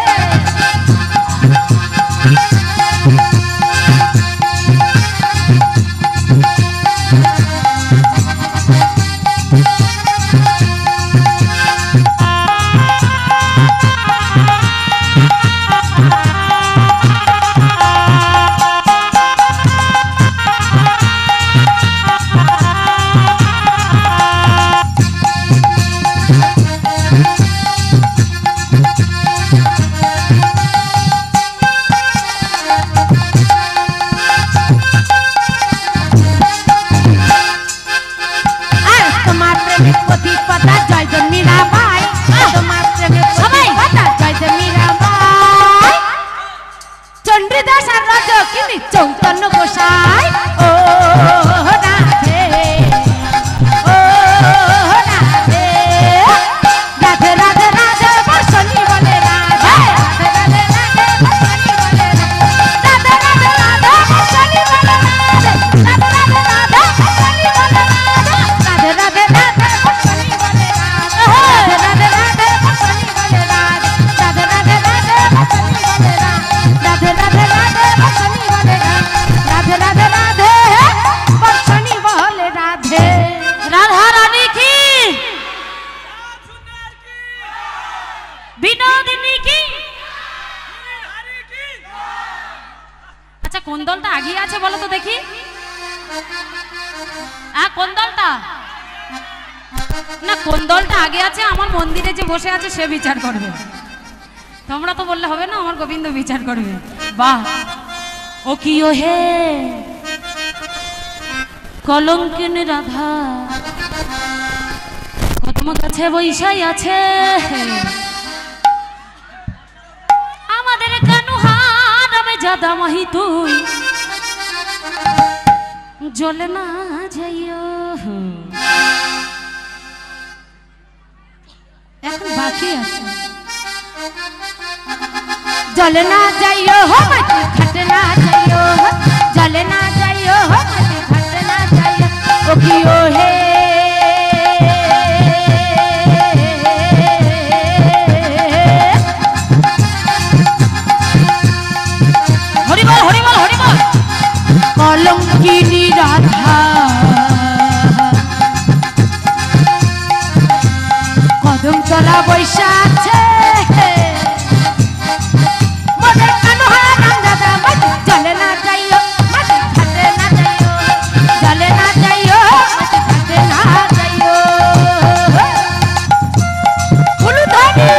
চৈতন্য গোসাই ও রাধে ও রাধে রাধে রাধে রাধে বর্ষণী বলে রাধে রাধে রাধে বর্ষণী বলে রাধে রাধে রাধে বর্ষণী বলে রাধে রাধে রাধে বর্ষণী বলে রাধে রাধে রাধে বর্ষণী বলে রাধে বিনোদিনী কি? আচ্ছা কোন দলটা আগিয়ে আছে বলো তো দেখি? কোন দলটা? না কোন দলটা আগে আছে আমার মন্দিরে যে বসে আছে সে বিচার করবে, তোমরা তো বললে হবে না, আমার গোবিন্দ বিচার করবে। বাহ, ও কি ও হে কলঙ্কিন রাধা, কদম গাছে বৈশাই আছে আমাদের কানুহার আমি জাদা মাহি তুই জলে না যাইও। এখন বাকি আছে জলে না যাইও হো মাটি ঘাটে না যাইও, জলে না যাইও হো মাটি ঘাটে না যাইও। ও কি ও হে হরিবল হরিবল হরিবল কলঙ্কিনী রাধা, কদম তলা বৈশা আছে মোদের কানুহার রামদাদা মাটি জলে না যাইও, মাটি ঘাটে না যাইও, জলে না যাইও, মাটি ঘাটে না যাইও। ফুলধানি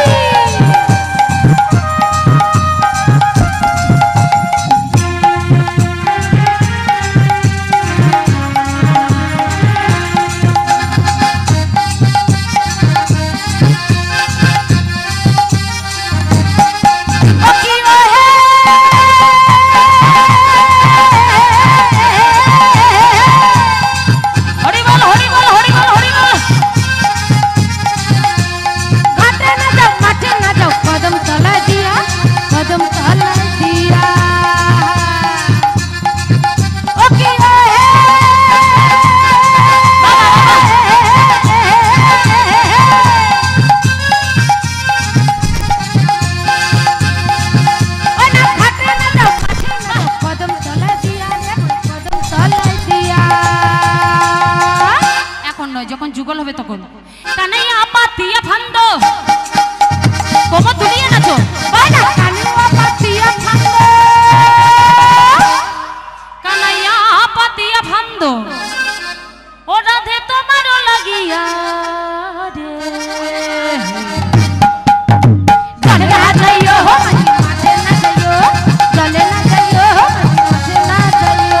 যখন যুগল হবে তখন কানাইয়া পাতিয়া ফান্দ কোমর দুলিয়ে নাচো বানা কানাইয়া পাতিয়া ফান্দ, কানাইয়া পাতিয়া ফান্দ ও রাধে তোমারও লাগিয়া রে জলে না যাইও মাঠে না যাইও, জলে না যাইও মাঠে না যাইও।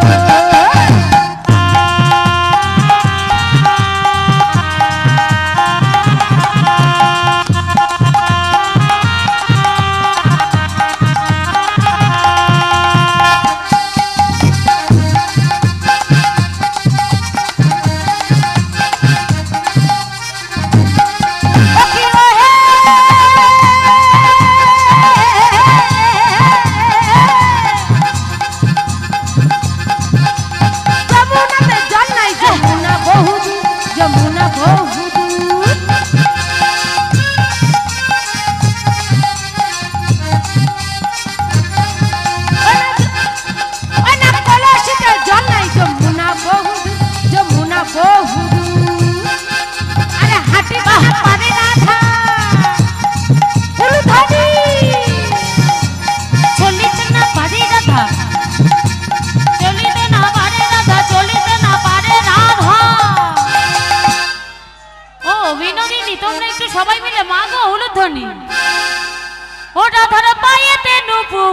সবাই মিলে মাগো উলুধ্বনি ওটা ধরে পায়েতে নুপু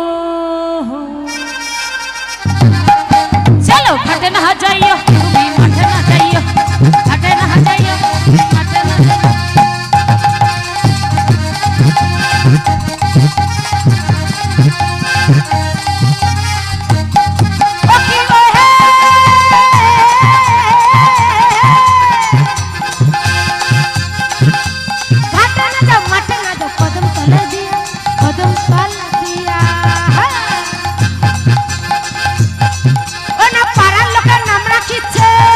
চলো ঘাটে না যাইও তুমি মাঠে না যাইও, ঘাটে না যাইও মাঠে না যাইও। ও না পাড়ার লোকের নাম রাখিছে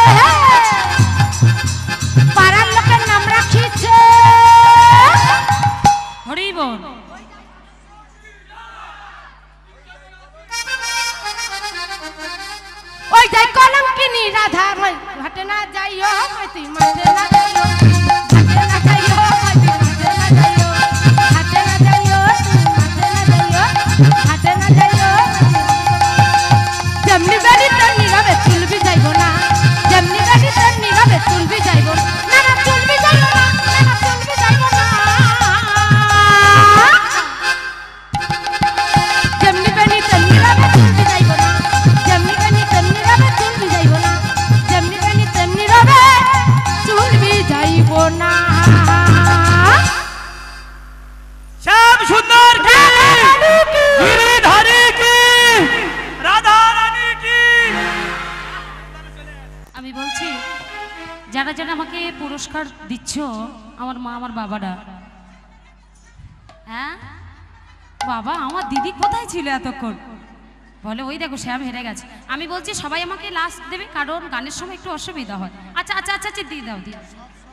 পুরস্কার দিচ্ছ আমার মা আমার বাবারা। হ্যাঁ বাবা, আমার দিদি কোথায় ছিল এতক্ষণ? বলে ওই দেখো শ্যাম হেরে গেছে। আমি বলছি সবাই আমাকে লাস্ট দেবে, কারণ গানের সময় একটু অসুবিধা হয়। আচ্ছা আচ্ছা আচ্ছা আচ্ছা, দিয়ে দাও দিয়ে।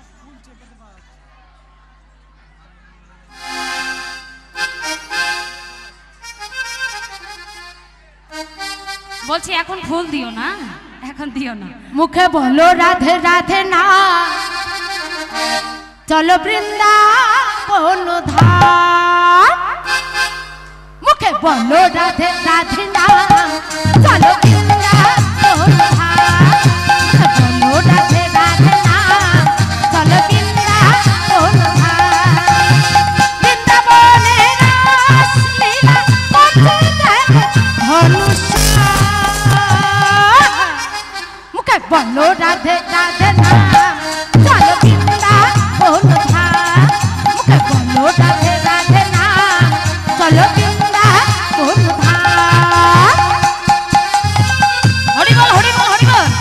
বলছি এখন ফুল দিও না, এখন দিও না। মুখে বলো রাধে রাধে না, চলো বৃন্দাবন ধাম। মুখে বলো রাধে রাধে না, চলো বৃন্দাবন ধাম। বলো রাধে রাধে না, চলো বৃন্দাবন ধাম। বৃন্দাবনে রাসলীলা করতে দেখো ধনুষা। মুখে বলো রাধে রাধে না, চলো বৃন্দাবন ধাম। মুখে বলো রাধে রাধে না, চলো বৃন্দাবন ধাম। হরি বল হরি বল হরি বল।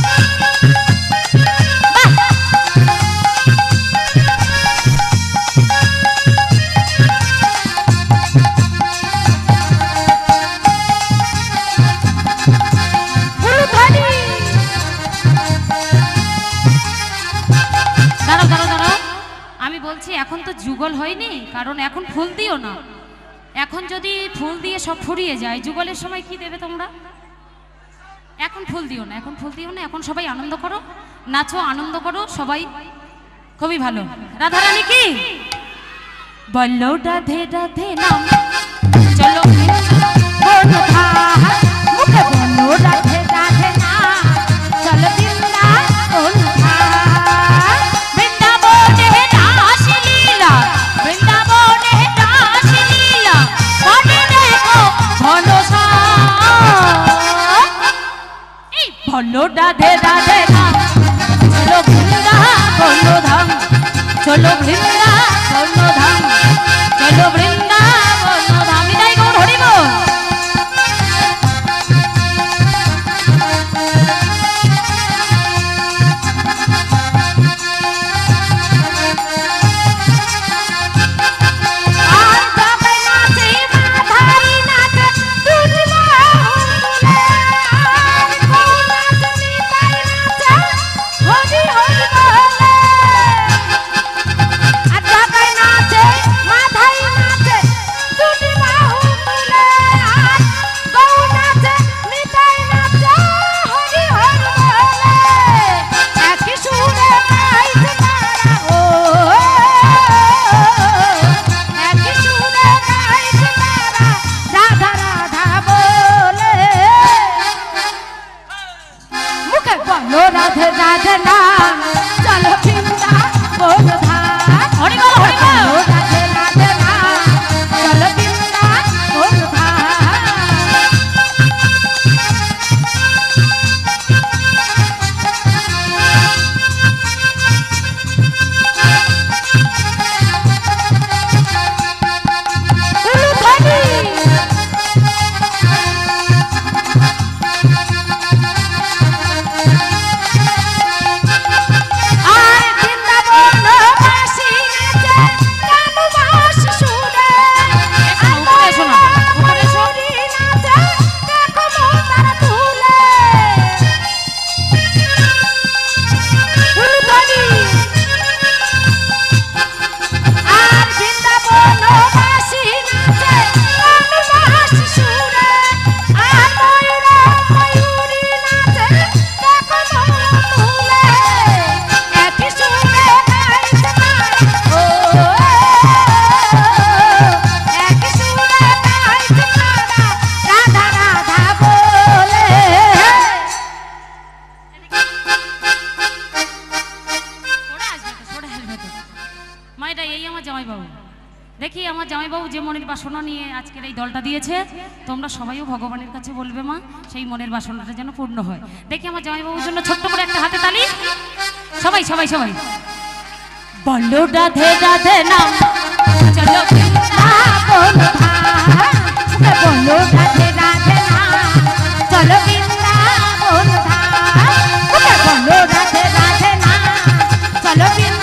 দাঁড়াও দাঁড়াও দাঁড়াও, আমি বলছি এখন তো যুগল হয়নি, কারণ এখন ফুল দিও না। এখন যদি ফুল দিয়ে সব ফুরিয়ে যায়, যুগলের সময় কি দেবে তোমরা? এখন ফুল দিও না, এখন ফুল দিও না, এখন সবাই আনন্দ করো, নাচো, আনন্দ করো সবাই, খুবই ভালো। রাধারানী কি বললো রাধে রাধে নাম, চলো বৃন্দাবন ধাম। মুখে বলো রাধে রাধে না, চলো বৃন্দাবন ধাম। বৃন্দাবনে রাসলীলা, বৃন্দাবনে রাসলীলা করে দেখো ঘনশ্যাম। এই বলো রাধে রাধে নাম, চলো বৃন্দাবন ধাম, চলো বৃন্দাবন ধাম, চলো বৃন্দাবন ধাম। নিতাই গৌর হরি বল। আর তবে নাচে মাধাই নাচে দুটি বাহু তুলে। আর কোন নাচে নিতাই নাচে হরি হরি বলে। আর তবে নাচে মাধাই নাচে দুটি বাহু তুলে। আর কোন নাচে নিতাই নাচে হরি হরি বলে। একই সুরে গাইছে তারা ও, একই সুরে গাইছে তারা রাধা রাধা বলে। মুখে বলো রাধে রাধে না, চলো বৃন্দাবন ধাম। হরি বল হরি বল। বলো রাধে রাধে না, চলো বৃন্দাবন ধাম। আর বৃন্দাবন বাসী নাচে কানুবাসী সুরে। আর উপরে এসো না, উপরে এসো। হরি নাচে দেখো মতার তুলে। আর বৃন্দাবন বাসী নাচে কানুবাসী সুরে। আর ময়ূরী নাচে দেখো ময়ূর তুলে। একই সুরে গাইছে তারা ও, একই সুরে গাইছে তারা রাধা রাধা বলে। সরে আসবে তো, সরে আসবে তো। মায়েরা এই আমার জামাইবাবু, দেখি আমার জামাইবাবু যে মনের বাসনা নিয়ে আজকের এই দলটা দিয়েছে, তোমরা সবাইও ভগবানের কাছে বলবে মা সেই মনের বাসনাটা যেন পূর্ণ হয়। দেখি আমার জামাইবাবুর জন্য ছোট্ট করে একটা হাতে তালি। সবাই সবাই সবাই বলো রাধে রাধে নাম, চলো বৃন্দাবন ধাম। মুখে বলো রাধে রাধে না, চলো বৃন্দাবন ধাম। মুখে বলো রাধে রাধে না, চলো বৃন্দাবন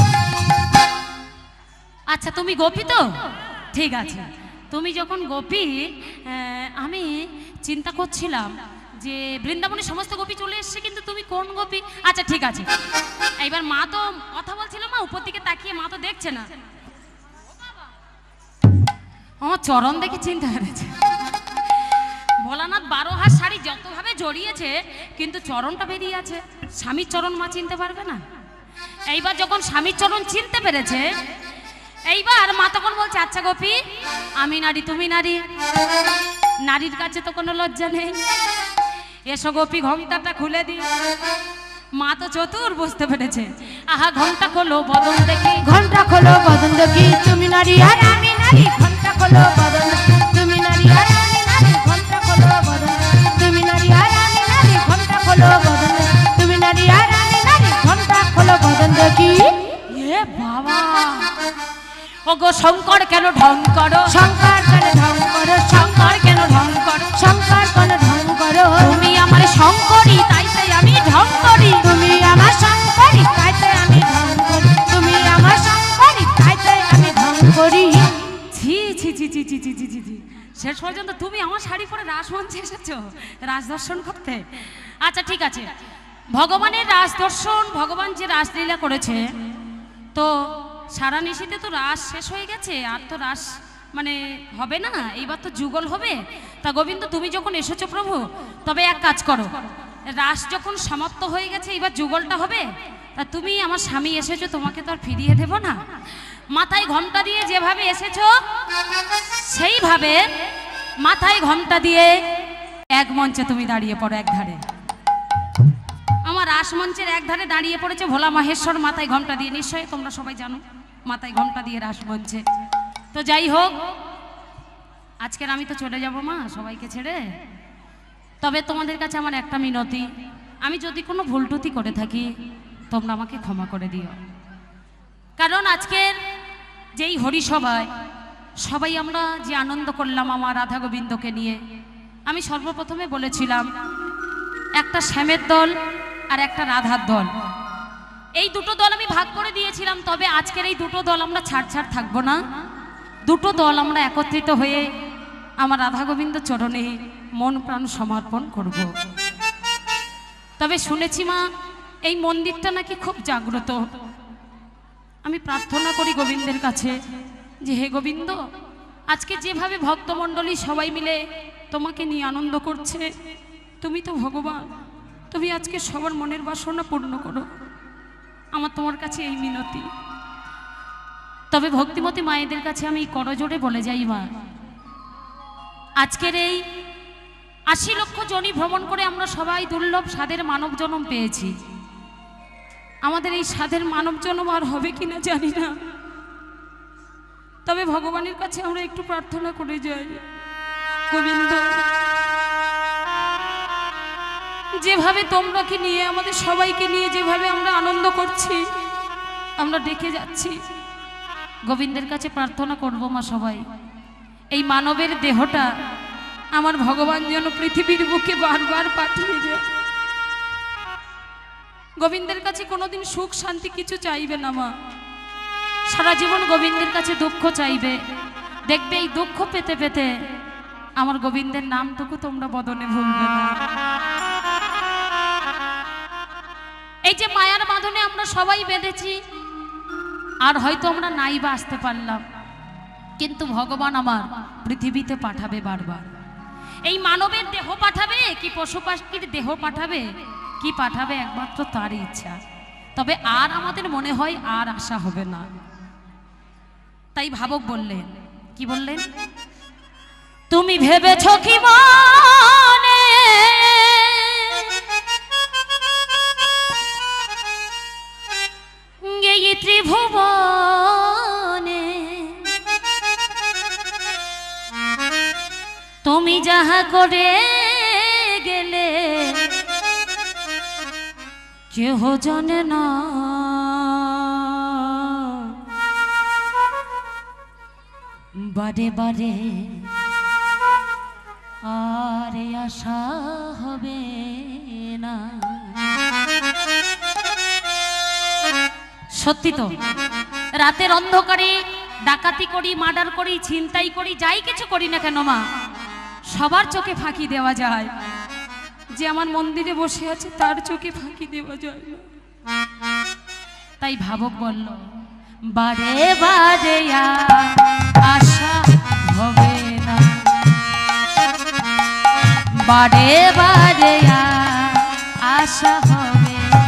তুমি গোপী তো, ঠিক আছে। তুমি যখন গোপী, আমি চিন্তা করছিলাম যে বৃন্দাবনে সমস্ত গোপী চলে এসছে, কিন্তু তুমি কোন গোপী? আচ্ছা ঠিক আছে। এইবার মা তো কথা বলছিল, মা উপর দিকে তাকিয়ে, মা তো দেখছে না। আমার চরণ দেখে চিন্তা করেছে, ভোলানাথ 12 হাত শাড়ি যতভাবে জড়িয়েছে, কিন্তু চরণটা বেরিয়ে আছে। স্বামীর চরণ মা চিনতে পারবে না? এইবার যখন স্বামীর চরণ চিনতে পেরেছে, এইবার মা তখন বলছে, আচ্ছা গোপী, আমি নারী তুমি নারী, নারীর কাছে তো কোনো লজ্জা নেই, এসো গোপী ঘোমটাটা খুলে দি। মা তো চতুর, বুঝতে পেরেছে। আহা ঘোমটা খোলো বদন দেখি, ঘন্টা খোলো বদন দেখি, তুমি নারী আর আমি নারী, ঘন্টা খোলো বদন, তুমি নারী আর আমি নারী, ঘন্টা খোলো বদন, তুমি নারী আর আমি নারী, ঘন্টা খোলো বদন, তুমি নারী আর আমি নারী, ঘন্টা খোলো বদন দেখি। এ বাবা, ওগো শঙ্কর কেন ঢং করো, শঙ্কর কেন ঢং করো, শঙ্কর কেন ঢং করো, শঙ্কর কেন ঢং করো, তুমি আমার শঙ্করী তাই তাই আমি ঢং করি, তুমি আমার শঙ্করী তাই তাই আমি ঢং করি, তুমি আমার শঙ্করী তাই তাই আমি ঢং করি। ছি ছি ছি ছি ছি ছি ছি ছি ছি। শেষ পর্যন্ত তুমি আমার শাড়ি পরে রাসমঞ্চে এসেছো রাজ দর্শন করতে। আচ্ছা ঠিক আছে, ভগবানের রাজ দর্শন, ভগবান যে রাসলীলা করেছে, তো সারা নিশীতে তো রাস শেষ হয়ে গেছে, আর তো রাস মানে হবে না, এইবার তো যুগল হবে। তা গোবিন্দ তুমি যখন এসেছো প্রভু, তবে এক কাজ করো, রাস যখন সমাপ্ত হয়ে গেছে, এবার যুগলটা হবে, তা তুমি আমার স্বামী এসেছো, তোমাকে তো আর ফিরিয়ে দেব না। মাথায় ঘোমটা দিয়ে যেভাবে এসেছো, সেইভাবে মাথায় ঘোমটা দিয়ে এক মঞ্চে তুমি দাঁড়িয়ে পড়ো, এক ধারে। আমার রাসমঞ্চের এক ধারে দাঁড়িয়ে পড়েছে ভোলা মহেশ্বর, মাথায় ঘোমটা দিয়ে, নিশ্চয়ই তোমরা সবাই জানো, মাথায় ঘোমটা দিয়ে রাসমঞ্চে। তো যাই হোক, আজকের আমি তো চলে যাব মা সবাইকে ছেড়ে, তবে তোমাদের কাছে আমার একটা মিনতি, আমি যদি কোনো ভুল টুতি করে থাকি, তোমরা আমাকে ক্ষমা করে দিও। কারণ আজকের যেই হরিসভায় সবাই আমরা যে আনন্দ করলাম আমার রাধা গোবিন্দকে নিয়ে, আমি সর্বপ্রথমে বলেছিলাম একটা শ্যামের দল আর একটা রাধার দল, এই দুটো দল আমি ভাগ করে দিয়েছিলাম। তবে আজকের এই দুটো দল আমরা ছাড় ছাড় থাকবো না, দুটো দল আমরা একত্রিত হয়ে আমার রাধা গোবিন্দ চরণে মন প্রাণ সমর্পণ করব। তবে শুনেছি মা, এই মন্দিরটা নাকি খুব জাগ্রত। আমি প্রার্থনা করি গোবিন্দের কাছে যে হে গোবিন্দ, আজকে যেভাবে ভক্তমণ্ডলী সবাই মিলে তোমাকে নিয়ে আনন্দ করছে, তুমি তো ভগবান, তুমি আজকে সবার মনের বাসনা পূর্ণ করো, আমার তোমার কাছে এই মিনতি। তবে ভক্তিমতী মায়েদের কাছে আমি করজোড়ে বলে যাই মা, আজকের এই 80 লক্ষ জনি ভ্রমণ করে আমরা সবাই দুর্লভ স্বাদের মানব জন্ম পেয়েছি। আমাদের এই স্বাদের মানব জন্ম আর হবে কিনা জানি না, তবে ভগবানের কাছে আমরা একটু প্রার্থনা করে যাই, গোবিন্দ যেভাবে তোমরাকে নিয়ে, আমাদের সবাইকে নিয়ে যেভাবে আমরা আনন্দ করছি, আমরা ডেকে যাচ্ছি, গোবিন্দের কাছে প্রার্থনা করব মা সবাই, এই মানবের দেহটা আমার ভগবান যেন পৃথিবীর বুকে বারবার পাঠিয়ে যায়। গোবিন্দের কাছে কোনোদিন সুখ শান্তি কিছু চাইবে না মা, সারা জীবন গোবিন্দের কাছে দুঃখ চাইবে। দেখবে এই দুঃখ পেতে পেতে আমার গোবিন্দের নামটুকু তোমরা বদনে ভুলবে না। এই যে মায়ার বাঁধনে আমরা সবাই বেঁধেছি, আর হয়তো আমরা নাই বা আসতে পারলাম, কিন্তু ভগবান আমার পৃথিবীতে পাঠাবে বারবার। এই মানবের দেহ পাঠাবে কি পশু পাখির দেহ পাঠাবে, কি পাঠাবে একমাত্র তারই ইচ্ছা। তবে আর আমাদের মনে হয় আর আশা হবে না। তাই ভাবক বললেন, কি বললেন, তুমি ভেবেছ কি মনে এই ত্রিভুবনে তুমি যাহা করে গেলে কেহ জানে না, বারে বারে আর আশা হবে না। সত্যি তো, রাতের অন্ধকারে ডাকাতি করি, মার্ডার করি, ছিনতাই করি, যাই কিছু করি না কেন মা, সবার চোখে ফাঁকি দেওয়া যায়, যে আমার মন্দিরে বসে আছে তার চোখে ফাঁকি দেওয়া যায় না। তাই ভাবক বলল, বারে বারে আশা হবে না, বারে বারে আশা হবে না।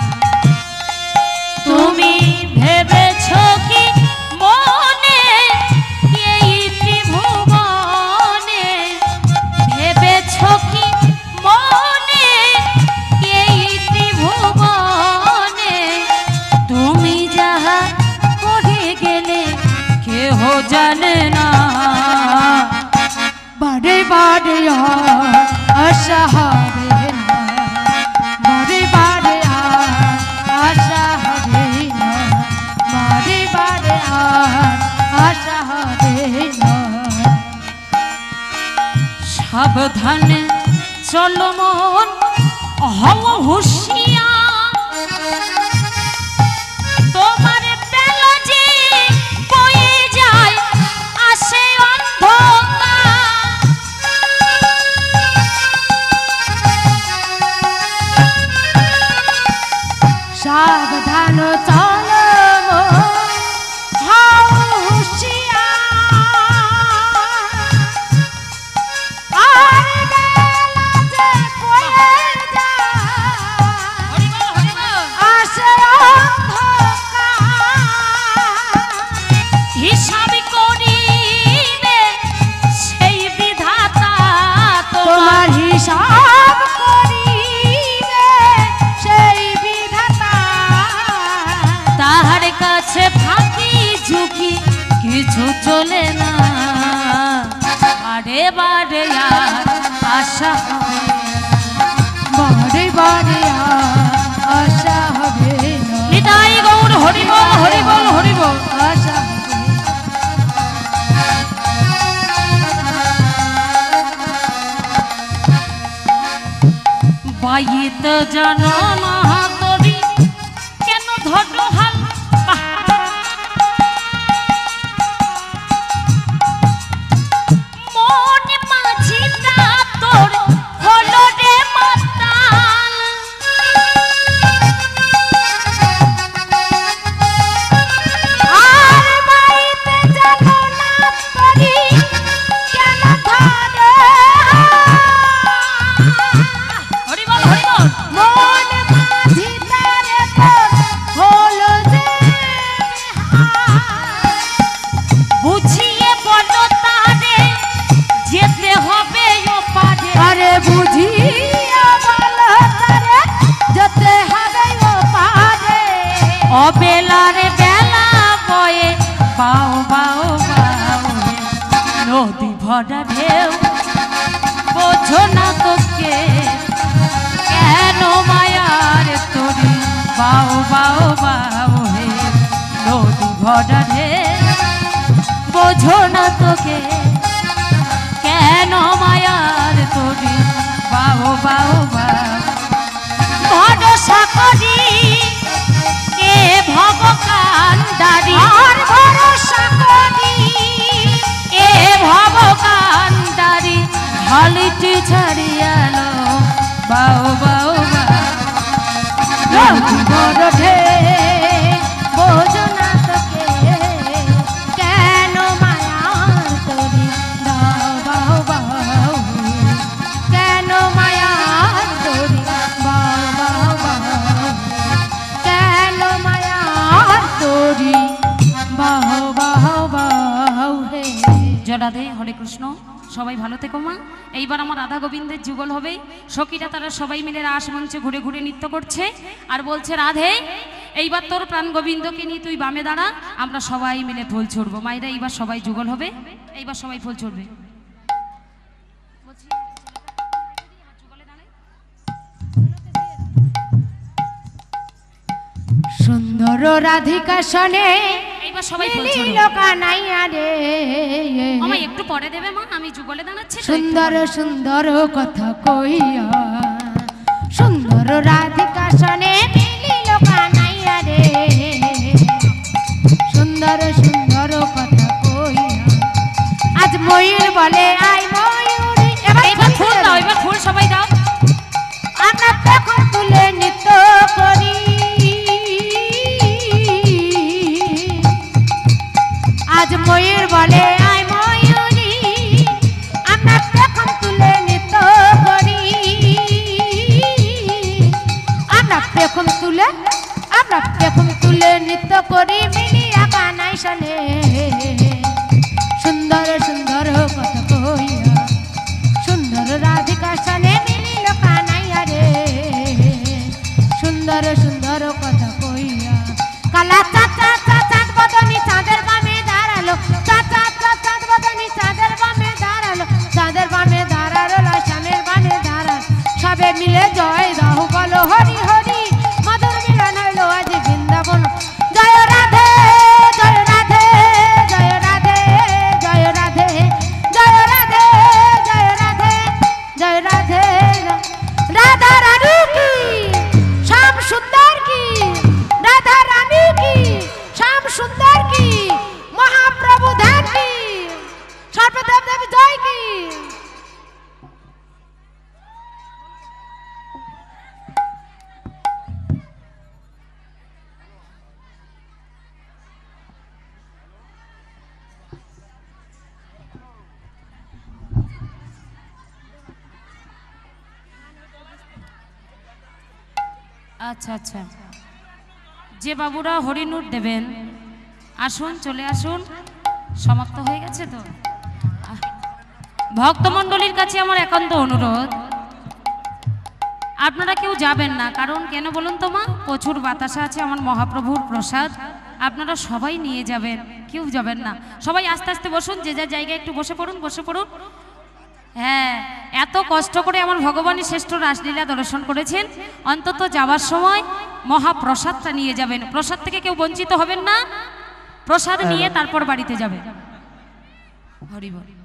তুমি ভেবেছ কি মনে এই ত্রিভুবনে, ভেবেছ কি মনে এই ত্রিভুবনে, তুমি যাহা করে গেলে কেহ জানে না, বারে বারে আশা হবে না, বারে বারে আশা হবে না, বারে বারে আশা হবে না। সাবধানে চলো মন, হও হুঁশিয়ার, তোমার বেলা যে বয়ে যায় আসে অন্ধকার, সাবধান চলো হও হুঁশিয়ার, আর বেলা যে বয়ে যায় আসে অন্ধকার, হিসাব করিবে সেই বিধাতা তোমার, হিসাব করিবে সেই বিধাতা, তাহার কাছে ফাঁকি ঝুঁকি কিছু চলে না, বারে বারে আশা হবে না, বারে বারে আশা হবে না। নিতাই গৌর হরি বল, হরি বল, হরি বল। আশা হবে বাইত জানো না তরি কেন ধরো হাল, মনে মাঝিটা তোর হলো রে মাতাল, আর বাইতে জানো না তরি কেন ধরো হরি বল, হরি বল। মন মাঝিটা রে তোর হলো যে বুঝিয়ে বলো তারে যেতে হবে ওপারে, আরে বুঝিয়ে বলো তারে যেতে হবে ওপারে, অবেলারে বেলা বয়ে বাও বাও বাও, নদী ভরা ঢেউ বোঝো না তোকে কেন মায়ার তোরি, বাও বাও বাও হে নদী ভরা ঢেউ বোঝো না তোকে কেন মায়ার তোরি, বাও বাও বাও। ভরসা করি কে ভব কান্দারি, আর ভরসা করি কে ভব কান্দারি, হালিটি ছাড়িয়ালো বাও বাও বাও, বড় ঢে বোঝো না তোকে কেন মায়ার তোরি, দাও বাও বাও কেন মায়ার তোরি, বাও বাও বাও কেন মায়ার তোরি, বাও বাও বাও হে। জরাধে হরে কৃষ্ণ। সবাই ভালো থেকো মা। এইবার আমার রাধা গোবিন্দের যুগল হবে, সখীরা তারা সবাই মিলে রাস মঞ্চে ঘুরে ঘুরে নৃত্য করছে আর বলছে, রাধে এইবার তোর প্রাণ গোবিন্দকে নিয়ে তুই বামে দাঁড়া, আমরা সবাই মিলে ফুল ছুড়বো। মায়েরা এইবার সবাই যুগল হবে, এইবার সবাই ফুল ছুড়বে। সুন্দর রাধিকা শোনে এইবার সবাই কানাইয়া রে, আমায় একটু পরে দেবে মা, আমি যুগলে দাঁড়াচ্ছি। সুন্দর সুন্দর কথা কইয়া, সুন্দর রাধিকা শোনে মিলিল কানাইয়া রে, সুন্দর সুন্দর কথা ঘুম তুলে নৃত্য করি মিলিয়া কানাই শোনে সুন্দর সুন্দর কথা কইয়া সুন্দর রাধিকা শোনে মিলিল কানাইয়া রে সুন্দর সুন্দর কথা কইয়া কালা চাচা চাঁদ বদনি চাঁদের বামে দাঁড়ালো চাচা চাঁদ বদনি চাঁদের বামে দাঁড়ালো চাঁদের বামে দাঁড়ালো শ্যামের বামে দাঁড়ালো সবে মিলে জয় দাও বলো হরি হরি মধুর মিলন হইলো আজ বৃন্দাবন জয় রাধে জয় রাধে জয় রাধে জয় রাধে জয় রাধে জয় রাধে জয় রাধে রাধা রানী কি শ্যাম সুন্দর কি রাধা রানী কি শ্যাম সুন্দর কি মহাপ্রভু ধ্যান কি সর্বদেব দেবী জয় কি আচ্ছা আচ্ছা, যে বাবুরা হরিনুর দেবেন আসুন, চলে আসুন। সমাপ্ত হয়ে গেছে তো। ভক্তমণ্ডলীর কাছে আমার একান্ত অনুরোধ, আপনারা কেউ যাবেন না। কারণ কেন বলুন তো মা, প্রচুর বাতাসা আছে, আমার মহাপ্রভুর প্রসাদ আপনারা সবাই নিয়ে যাবেন, কেউ যাবেন না। সবাই আস্তে আস্তে বসুন, যে যার জায়গায় একটু বসে পড়ুন, বসে পড়ুন। হ্যাঁ, এত কষ্ট করে আমার ভগবানের শ্রেষ্ঠ রাসলীলা দর্শন করেছেন, অন্তত যাওয়ার সময় মহাপ্রসাদটা নিয়ে যাবেন। প্রসাদ থেকে কেউ বঞ্চিত হবেন না, প্রসাদ নিয়ে তারপর বাড়িতে যাবেন। হরি বল।